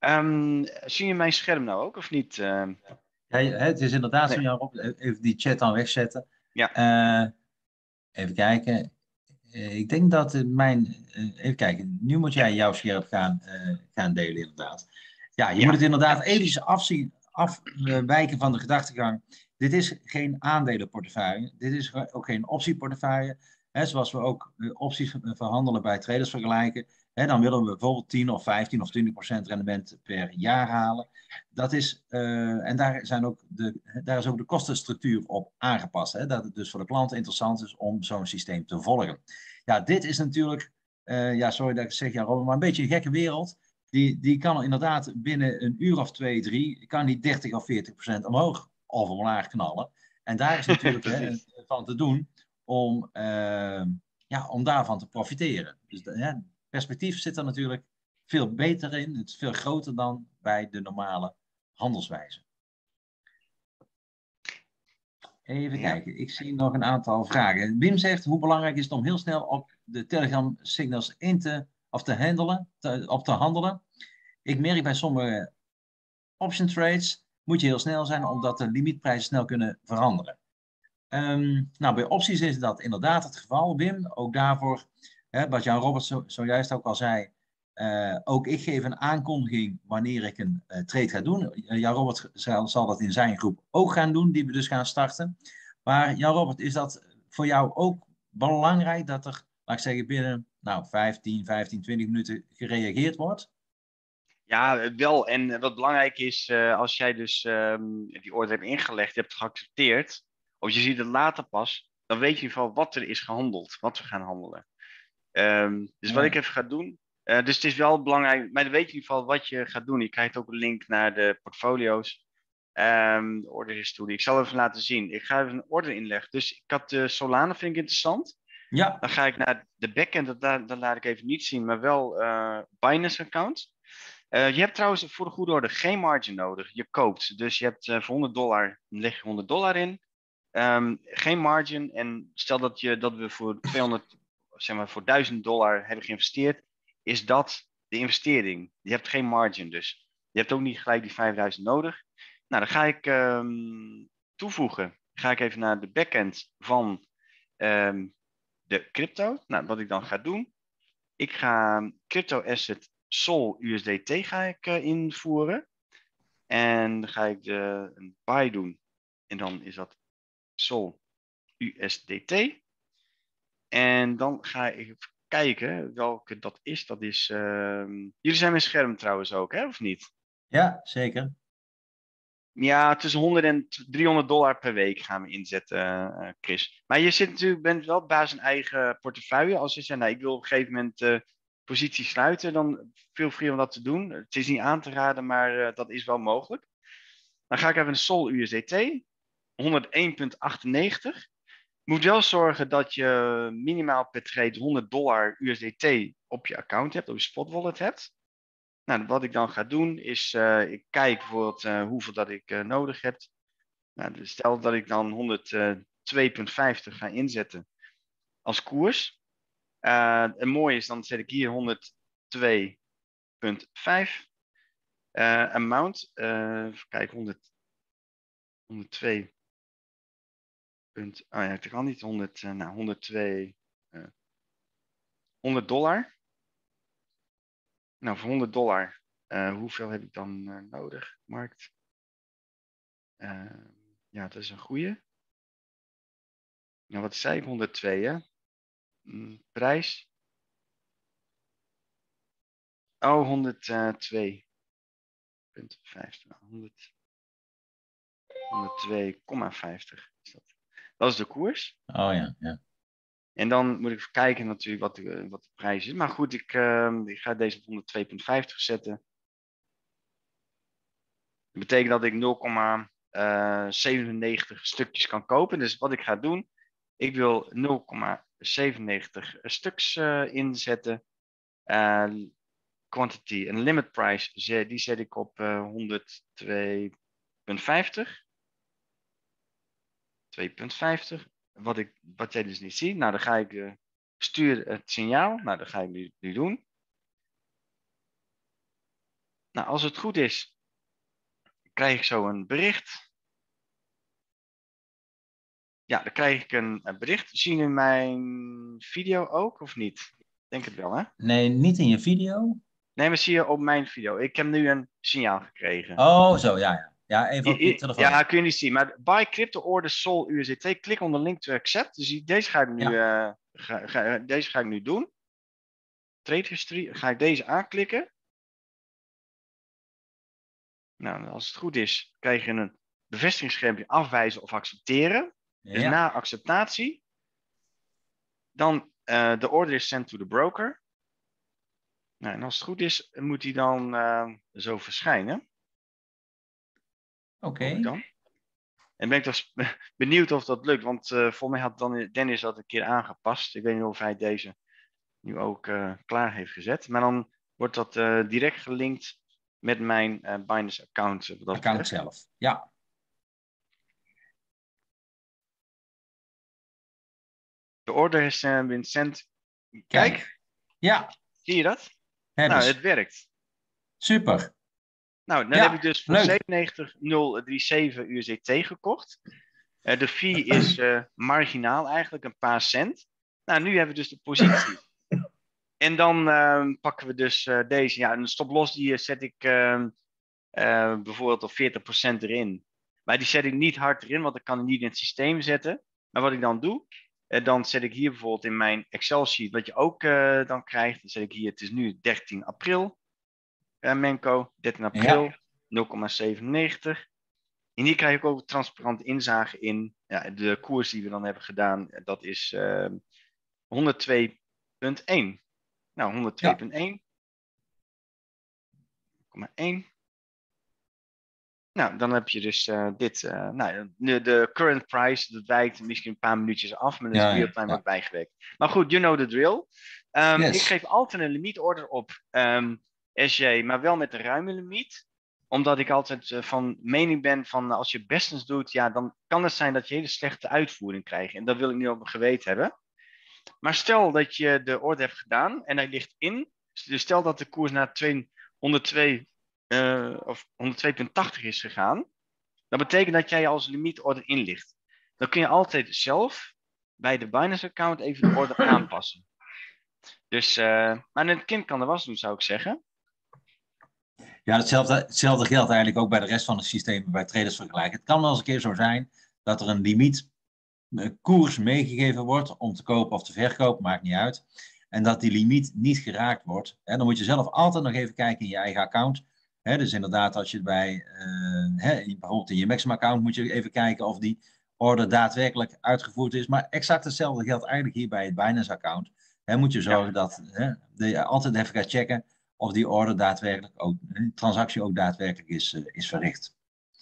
Um, zie je mijn scherm nou ook, of niet? Uh, Ja, het is inderdaad nee. zo, Jan Rob. Even die chat dan wegzetten. Ja. Uh, even kijken. Uh, ik denk dat mijn... Uh, even kijken. Nu moet jij jouw scherm gaan, uh, gaan delen, inderdaad. Ja, je ja. moet het inderdaad ja, eventjes afzien, afwijken van de gedachtegang. Dit is geen aandelenportefeuille. Dit is ook geen optieportefeuille. Hè, zoals we ook uh, opties verhandelen bij traders vergelijken. Hè, dan willen we bijvoorbeeld tien of vijftien of twintig procent rendement per jaar halen. Dat is, uh, en daar, zijn ook de, daar is ook de kostenstructuur op aangepast. Hè, dat het dus voor de klant interessant is om zo'n systeem te volgen. Ja, dit is natuurlijk, uh, ja, sorry dat ik zeg, ja, Robert, maar een beetje een gekke wereld. Die, die kan inderdaad binnen een uur of twee, drie, kan die dertig of veertig procent omhoog of omlaag knallen. En daar is natuurlijk hè, van te doen om, uh, ja, om daarvan te profiteren. Dus het perspectief zit er natuurlijk veel beter in. Het is veel groter dan bij de normale handelswijze. Even ja. kijken, ik zie nog een aantal vragen. Wim zegt, hoe belangrijk is het om heel snel op de Telegram signals in te, of te handelen, te, op te handelen? Ik merk bij sommige option trades moet je heel snel zijn, omdat de limietprijzen snel kunnen veranderen. Um, nou, bij opties is dat inderdaad het geval, Wim. Ook daarvoor, hè, wat Jan Robert zo, zojuist ook al zei, uh, ook ik geef een aankondiging wanneer ik een uh, trade ga doen. Uh, Jan Robert zal, zal dat in zijn groep ook gaan doen, die we dus gaan starten. Maar Jan Robert, is dat voor jou ook belangrijk dat er, laat ik zeggen, binnen nou, vijftien, vijftien, twintig minuten gereageerd wordt? Ja, wel. En wat belangrijk is, uh, als jij dus um, die order hebt ingelegd, je hebt het geaccepteerd, of je ziet het later pas, dan weet je in ieder geval wat er is gehandeld, wat we gaan handelen. Um, dus ja. Wat ik even ga doen, uh, dus het is wel belangrijk, maar dan weet je in ieder geval wat je gaat doen. Je krijgt ook een link naar de portfolio's, um, de order history. Ik zal even laten zien. Ik ga even een order inleggen. Dus ik had de Solana, vind ik interessant. Ja. Dan ga ik naar de backend, dat, dat laat ik even niet zien, maar wel uh, Binance account. Uh, je hebt trouwens voor de goede orde geen margin nodig. Je koopt. Dus je hebt uh, voor honderd dollar, leg je honderd dollar in. Um, geen margin. En stel dat, je, dat we voor tweehonderd, zeg maar voor duizend dollar hebben geïnvesteerd. Is dat de investering. Je hebt geen margin dus. Je hebt ook niet gelijk die vijfduizend nodig. Nou, dan ga ik um, toevoegen. Ga ik even naar de backend van um, de crypto. Nou, wat ik dan ga doen. Ik ga crypto asset Sol U S D T ga ik uh, invoeren. En dan ga ik de, een buy doen. En dan is dat Sol U S D T. En dan ga ik even kijken welke dat is. Dat is uh, jullie zijn mijn scherm trouwens ook, hè? Of niet? Ja, zeker. Ja, tussen honderd en driehonderd dollar per week gaan we inzetten, uh, Chris. Maar je zit natuurlijk, bent wel baas een eigen portefeuille. Als je zegt, nou, ik wil op een gegeven moment uh, positie sluiten, dan feel free om dat te doen. Het is niet aan te raden, maar uh, dat is wel mogelijk. Dan ga ik even naar Sol U S D T, honderdéén komma achtennegentig. Moet wel zorgen dat je minimaal per trade honderd dollar U S D T op je account hebt, op je spot wallet hebt. Nou, wat ik dan ga doen is, uh, ik kijk bijvoorbeeld uh, hoeveel dat ik uh, nodig heb. Nou, dus stel dat ik dan honderdtwee komma vijftig ga inzetten als koers. Uh, en mooi is, dan zet ik hier honderdtwee komma vijf. Uh, amount, uh, kijk, honderd, honderdtwee. Punt, oh ja, het kan niet, honderd, uh, nou, honderdtwee, uh, honderd dollar. Nou, voor honderd dollar, uh, hoeveel heb ik dan uh, nodig? Markt. Uh, ja, dat is een goeie. Nou, wat zei ik? honderdtwee, hè? Mm, prijs. Oh, honderdtwee komma vijftig. honderd, honderdtwee komma vijftig is dat. Dat is de koers. Oh ja, ja. En dan moet ik even kijken natuurlijk wat de, wat de prijs is. Maar goed, ik, uh, ik ga deze op honderdtwee komma vijftig zetten. Dat betekent dat ik nul komma zevenennegentig stukjes kan kopen. Dus wat ik ga doen, ik wil nul komma zevenennegentig stuks uh, inzetten. Uh, quantity en limit price, die zet ik op uh, honderdtwee komma vijftig. twee komma vijftig. Wat, ik, wat jij dus niet ziet. Nou, dan ga ik uh, stuur het signaal. Nou, dat ga ik nu, nu doen. Nou, als het goed is, krijg ik zo een bericht. Ja, dan krijg ik een, een bericht. Zien jullie mijn video ook of niet? Denk het wel, hè? Nee, niet in je video. Nee, maar zie je op mijn video. Ik heb nu een signaal gekregen. Oh, zo, ja, ja. Ja, even op je telefoon. Ja, kun je niet zien. Maar buy crypto order Sol U S D T. Klik onder link to accept. Dus deze ga ik nu, ja. uh, ga, ga, deze ga ik nu doen. Trade history. Ga ik deze aanklikken. Nou, als het goed is, krijg je een bevestigingsschermpje afwijzen of accepteren. Ja. Dus na acceptatie. Dan uh, de order is sent to the broker. Nou, en als het goed is, moet die dan uh, zo verschijnen. Oké. Okay. En ben ik toch benieuwd of dat lukt, want uh, voor mij had dan Dennis dat een keer aangepast. Ik weet niet of hij deze nu ook uh, klaar heeft gezet. Maar dan wordt dat uh, direct gelinkt met mijn uh, Binance account. Dat account betreft. Zelf, ja. De order has uh, been sent. Kijk. Kijk. Ja. Zie je dat? Hebben nou, het werkt. Super. Nou, dan ja, heb ik dus voor zevenennegentig komma nul zevenendertig U S D T gekocht. Uh, de fee is uh, marginaal eigenlijk, een paar cent. Nou, nu hebben we dus de positie. En dan uh, pakken we dus uh, deze. Ja, een stop-loss die zet ik uh, uh, bijvoorbeeld op veertig procent erin. Maar die zet ik niet hard erin, want ik kan het niet in het systeem zetten. Maar wat ik dan doe, uh, dan zet ik hier bijvoorbeeld in mijn Excel-sheet, wat je ook uh, dan krijgt. Dan zet ik hier, het is nu dertien april. Uh, Menko, dertien april, ja. nul komma zevenennegentig. En hier krijg ik ook transparant inzage in. Ja, de koers die we dan hebben gedaan, dat is uh, honderdtwee komma één. Nou, honderdtwee komma één. Ja. komma één. Nou, dan heb je dus uh, dit. Uh, nou, de, de current price, dat wijkt misschien een paar minuutjes af, maar dat is real-time ja, ja. ook bijgewerkt. Maar goed, you know the drill. Um, yes. Ik geef altijd een limietorder op um, S J, maar wel met een ruime limiet. Omdat ik altijd uh, van mening ben van als je bestens doet, ja, dan kan het zijn dat je hele slechte uitvoering krijgt. En dat wil ik nu op mijn geweten hebben. Maar stel dat je de order hebt gedaan en hij ligt in. Dus stel dat de koers naar honderdtwee uh, of honderdtwee komma tachtig is gegaan. Dat betekent dat jij als limietorder in ligt. Dan kun je altijd zelf bij de Binance account even de order aanpassen. Dus, uh, maar een kind kan er was doen, zou ik zeggen. Ja, hetzelfde, hetzelfde geldt eigenlijk ook bij de rest van het systeem bij traders vergelijken. Het kan wel eens een keer zo zijn dat er een limiet koers meegegeven wordt om te kopen of te verkopen, maakt niet uit. En dat die limiet niet geraakt wordt. En dan moet je zelf altijd nog even kijken in je eigen account. He, dus inderdaad, als je bij, uh, he, bijvoorbeeld in je Maxima account moet je even kijken of die order daadwerkelijk uitgevoerd is. Maar exact hetzelfde geldt eigenlijk hier bij het Binance account. hè, moet je zorgen Ja. dat hè, dat je altijd even gaat checken of die order daadwerkelijk ook, de transactie ook daadwerkelijk is, uh, is verricht.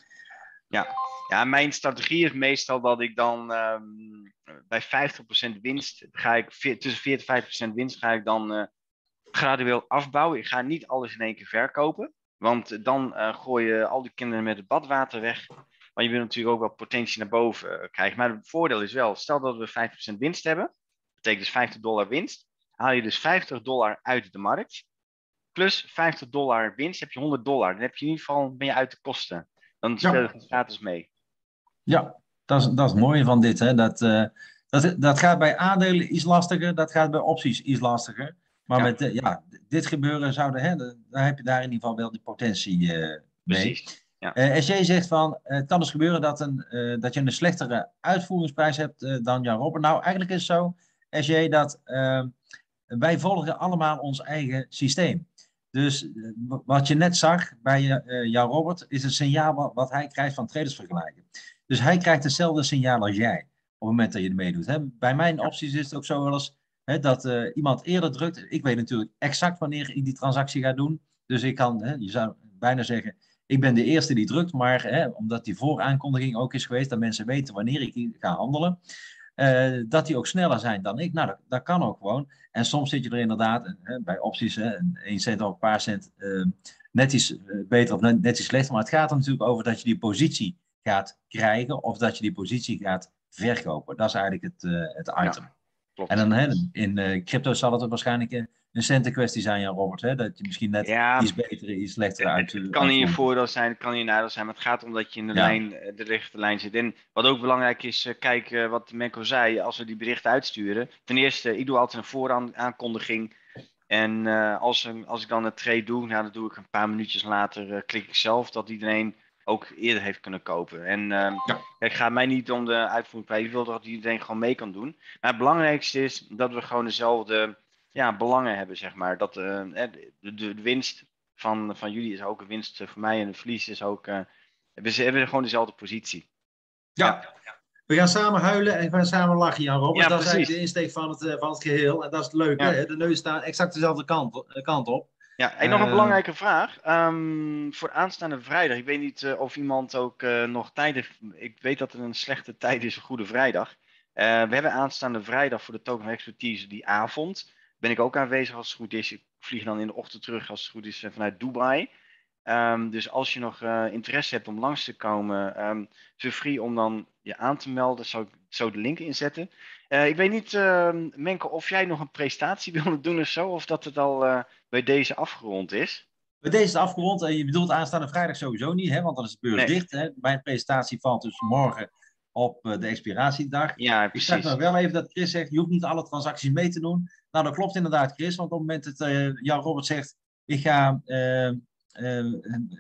Ja. ja, mijn strategie is meestal dat ik dan um, bij vijftig procent winst, ga ik tussen veertig en vijftig procent winst ga ik dan uh, gradueel afbouwen. Ik ga niet alles in één keer verkopen, want dan uh, gooi je al die kinderen met het badwater weg. Want je wil natuurlijk ook wel potentie naar boven uh, krijgen. Maar het voordeel is wel, stel dat we vijftig procent winst hebben, dat betekent dus vijftig dollar winst, haal je dus vijftig dollar uit de markt, plus vijftig dollar winst, heb je honderd dollar. Dan heb je in ieder geval, ben je uit de kosten. Dan speel je Ja. gratis mee. Ja, dat is, dat is het mooie van dit. Hè? Dat, uh, dat, dat gaat bij aandelen iets lastiger, dat gaat bij opties iets lastiger. Maar Ja. met uh, ja, dit gebeuren zouden, hè, dan heb je daar in ieder geval wel die potentie uh, mee. Precies. Ja. Uh, S J zegt van, uh, het kan dus gebeuren dat, een, uh, dat je een slechtere uitvoeringsprijs hebt uh, dan Jan Robert. Nou, eigenlijk is het zo, S J, dat uh, wij volgen allemaal ons eigen systeem. Dus uh, wat je net zag bij uh, Jan Robert is een signaal wat, wat hij krijgt van tradersvergelijken. Dus hij krijgt hetzelfde signaal als jij op het moment dat je ermee doet. Hè? Bij mijn opties is het ook zo wel eens hè, dat uh, iemand eerder drukt. Ik weet natuurlijk exact wanneer ik die transactie ga doen. Dus ik kan, hè, je zou bijna zeggen, ik ben de eerste die drukt. Maar hè, omdat die vooraankondiging ook is geweest, dat mensen weten wanneer ik ga handelen. Uh, dat die ook sneller zijn dan ik. Nou, dat, dat kan ook gewoon. En soms zit je er inderdaad hè, bij opties, hè, één cent of een paar cent, uh, net iets uh, beter of net, net iets slechter. Maar het gaat er natuurlijk over dat je die positie gaat krijgen of dat je die positie gaat verkopen. Dat is eigenlijk het, uh, het item. Ja, klopt. En dan hè, in uh, crypto zal het waarschijnlijk een, een centenkwestie zijn, Jan Robert. Hè? Dat je misschien net ja, iets betere, iets slechtere uit. Het, het kan in je voordeel zijn, het kan in je nadeel zijn, maar het gaat om dat je in de, ja. lijn, de rechte lijn zit. En wat ook belangrijk is, kijk uh, wat Menko zei, als we die berichten uitsturen. Ten eerste, ik doe altijd een vooraankondiging. En uh, als, als ik dan een trade doe, nou, dan doe ik een paar minuutjes later, uh, klik ik zelf dat iedereen ook eerder heeft kunnen kopen. En uh, ja. kijk, het gaat mij niet om de uitvoeringsprijs. Ik wil dat iedereen gewoon mee kan doen. Maar het belangrijkste is dat we gewoon dezelfde ja, belangen hebben, zeg maar. Dat uh, de, de, de winst van, van jullie is ook een winst voor mij en de verlies is ook... Uh, we hebben gewoon dezelfde positie. Ja. ja. We gaan samen huilen en we gaan samen lachen, Jan Robert. Ja, dat precies. is eigenlijk de insteek van het, van het geheel. En dat is het leuke. Ja. Hè? De neus staan exact dezelfde kant, kant op. Ja, en nog een uh, belangrijke vraag. Um, voor aanstaande vrijdag. Ik weet niet uh, of iemand ook uh, nog tijd heeft. Ik weet dat er een slechte tijd is, een goede vrijdag. Uh, we hebben aanstaande vrijdag voor de Token of Expertise die avond. Ben ik ook aanwezig als het goed is. Ik vlieg dan in de ochtend terug als het goed is vanuit Dubai. Um, dus als je nog uh, interesse hebt om langs te komen, um, feel free om dan je aan te melden. Zou ik zo de link inzetten. Uh, ik weet niet, uh, Menko, of jij nog een presentatie wilde doen of zo, of dat het al uh, bij deze afgerond is. Bij deze is het afgerond. En je bedoelt aanstaande vrijdag sowieso niet, hè, want dan is de beurs nee. dicht. Hè. Mijn presentatie valt dus morgen op uh, de expiratiedag. Ja, ik zeg maar wel even dat Chris zegt, je hoeft niet alle transacties mee te doen. Nou, dat klopt inderdaad, Chris, want op het moment dat uh, Jan Robert zegt, ik ga... Uh, Uh,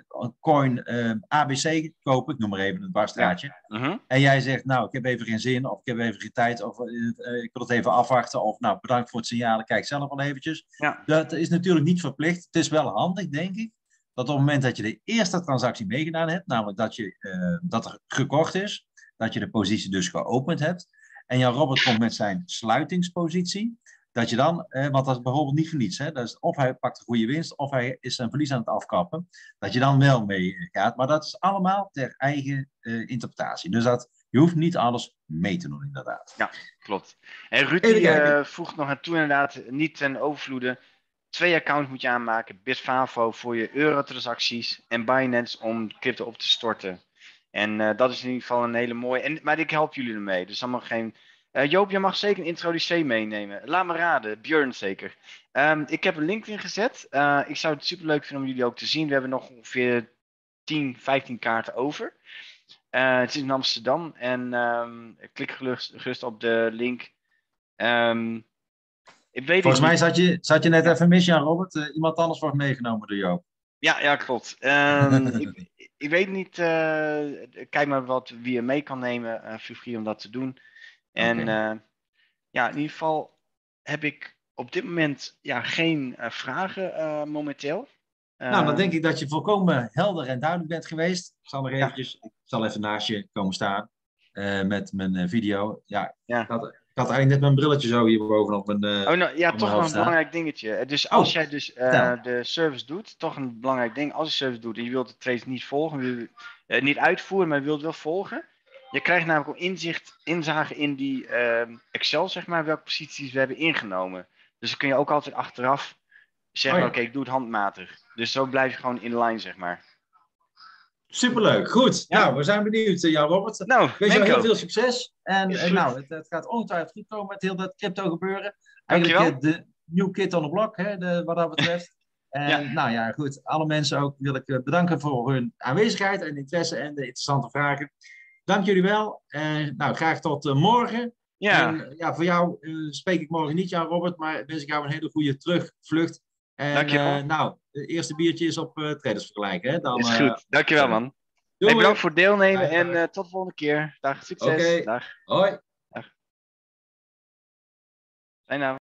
coin uh, A B C kopen, ik noem maar even een barstraatje. Ja. Uh-huh. En jij zegt, nou, ik heb even geen zin, of ik heb even geen tijd, of uh, uh, ik wil het even afwachten, of nou, bedankt voor het signaal, kijk zelf wel eventjes. Ja. Dat is natuurlijk niet verplicht. Het is wel handig, denk ik, dat op het moment dat je de eerste transactie meegedaan hebt, namelijk dat, je, uh, dat er gekocht is, dat je de positie dus geopend hebt, en Jan Robert komt met zijn sluitingspositie, dat je dan, eh, want dat is bijvoorbeeld niet voor niets, hè, dat is of hij pakt een goede winst, of hij is zijn verlies aan het afkappen, dat je dan wel mee gaat. Maar dat is allemaal ter eigen uh, interpretatie. Dus dat, je hoeft niet alles mee te doen, inderdaad. Ja, klopt. En Ruud uh, voegt nog aan toe, inderdaad, niet ten overvloede. Twee accounts moet je aanmaken. Bitfavo voor je eurotransacties en Binance om crypto op te storten. En uh, dat is in ieder geval een hele mooie. En, maar ik help jullie ermee. Dus allemaal geen... Uh, Joop, je mag zeker een introducee meenemen. Laat me raden, Björn zeker. Um, ik heb een link ingezet. Uh, ik zou het super leuk vinden om jullie ook te zien. We hebben nog ongeveer tien, vijftien kaarten over. Uh, het is in Amsterdam. En um, klik gerust, gerust op de link. Um, ik weet Volgens mij zat je, zat je net ja. even mis, Jan Robert. Uh, iemand anders wordt meegenomen door Joop. Ja, ja, klopt. Um, ik, ik weet niet. Uh, kijk maar wat, wie er mee kan nemen. Uh, feel free om dat te doen. En okay. uh, ja, in ieder geval heb ik op dit moment ja, geen uh, vragen uh, momenteel. Uh, nou, dan denk ik dat je volkomen helder en duidelijk bent geweest. Ik zal nog eventjes, ja. ik zal even naast je komen staan uh, met mijn uh, video. Ja, ja. Ik, had, ik had eigenlijk net mijn brilletje zo hier bovenop mijn... Uh, oh, nou, ja, toch nog een staan. belangrijk dingetje. Dus als oh, jij dus uh, de service doet, toch een belangrijk ding. Als je service doet en je wilt de trades niet volgen, wil, uh, niet uitvoeren, maar je wilt wel volgen. Je krijgt namelijk ook inzicht, inzage in die uh, Excel, zeg maar, welke posities we hebben ingenomen. Dus dan kun je ook altijd achteraf zeggen, oh, ja. oké, okay, ik doe het handmatig. Dus zo blijf je gewoon in line, zeg maar. Superleuk, goed. Ja. Nou, we zijn benieuwd, uh, Jan Robert. Nou, ik wens jou heel veel succes. En uh, nou, het, het gaat ongetwijfeld goed komen met heel dat crypto gebeuren. Eigenlijk uh, de new kid on the block, hè, de, wat dat betreft. En ja. nou ja, goed. Alle mensen ook wil ik uh, bedanken voor hun aanwezigheid en interesse en de interessante vragen. Dank jullie wel. En nou, graag tot uh, morgen. Ja. En ja, voor jou uh, spreek ik morgen niet, Jan Robert, maar wens ik jou een hele goede terugvlucht. En dankjewel. Uh, nou, het eerste biertje is op uh, traders vergelijken. Hè? Dan, is goed. Uh, dankjewel, man. Doei. Hey, bedankt voor het deelnemen en uh, tot de volgende keer. Dag, succes. Okay. Dag. Hoi. Dag. Fijne avond.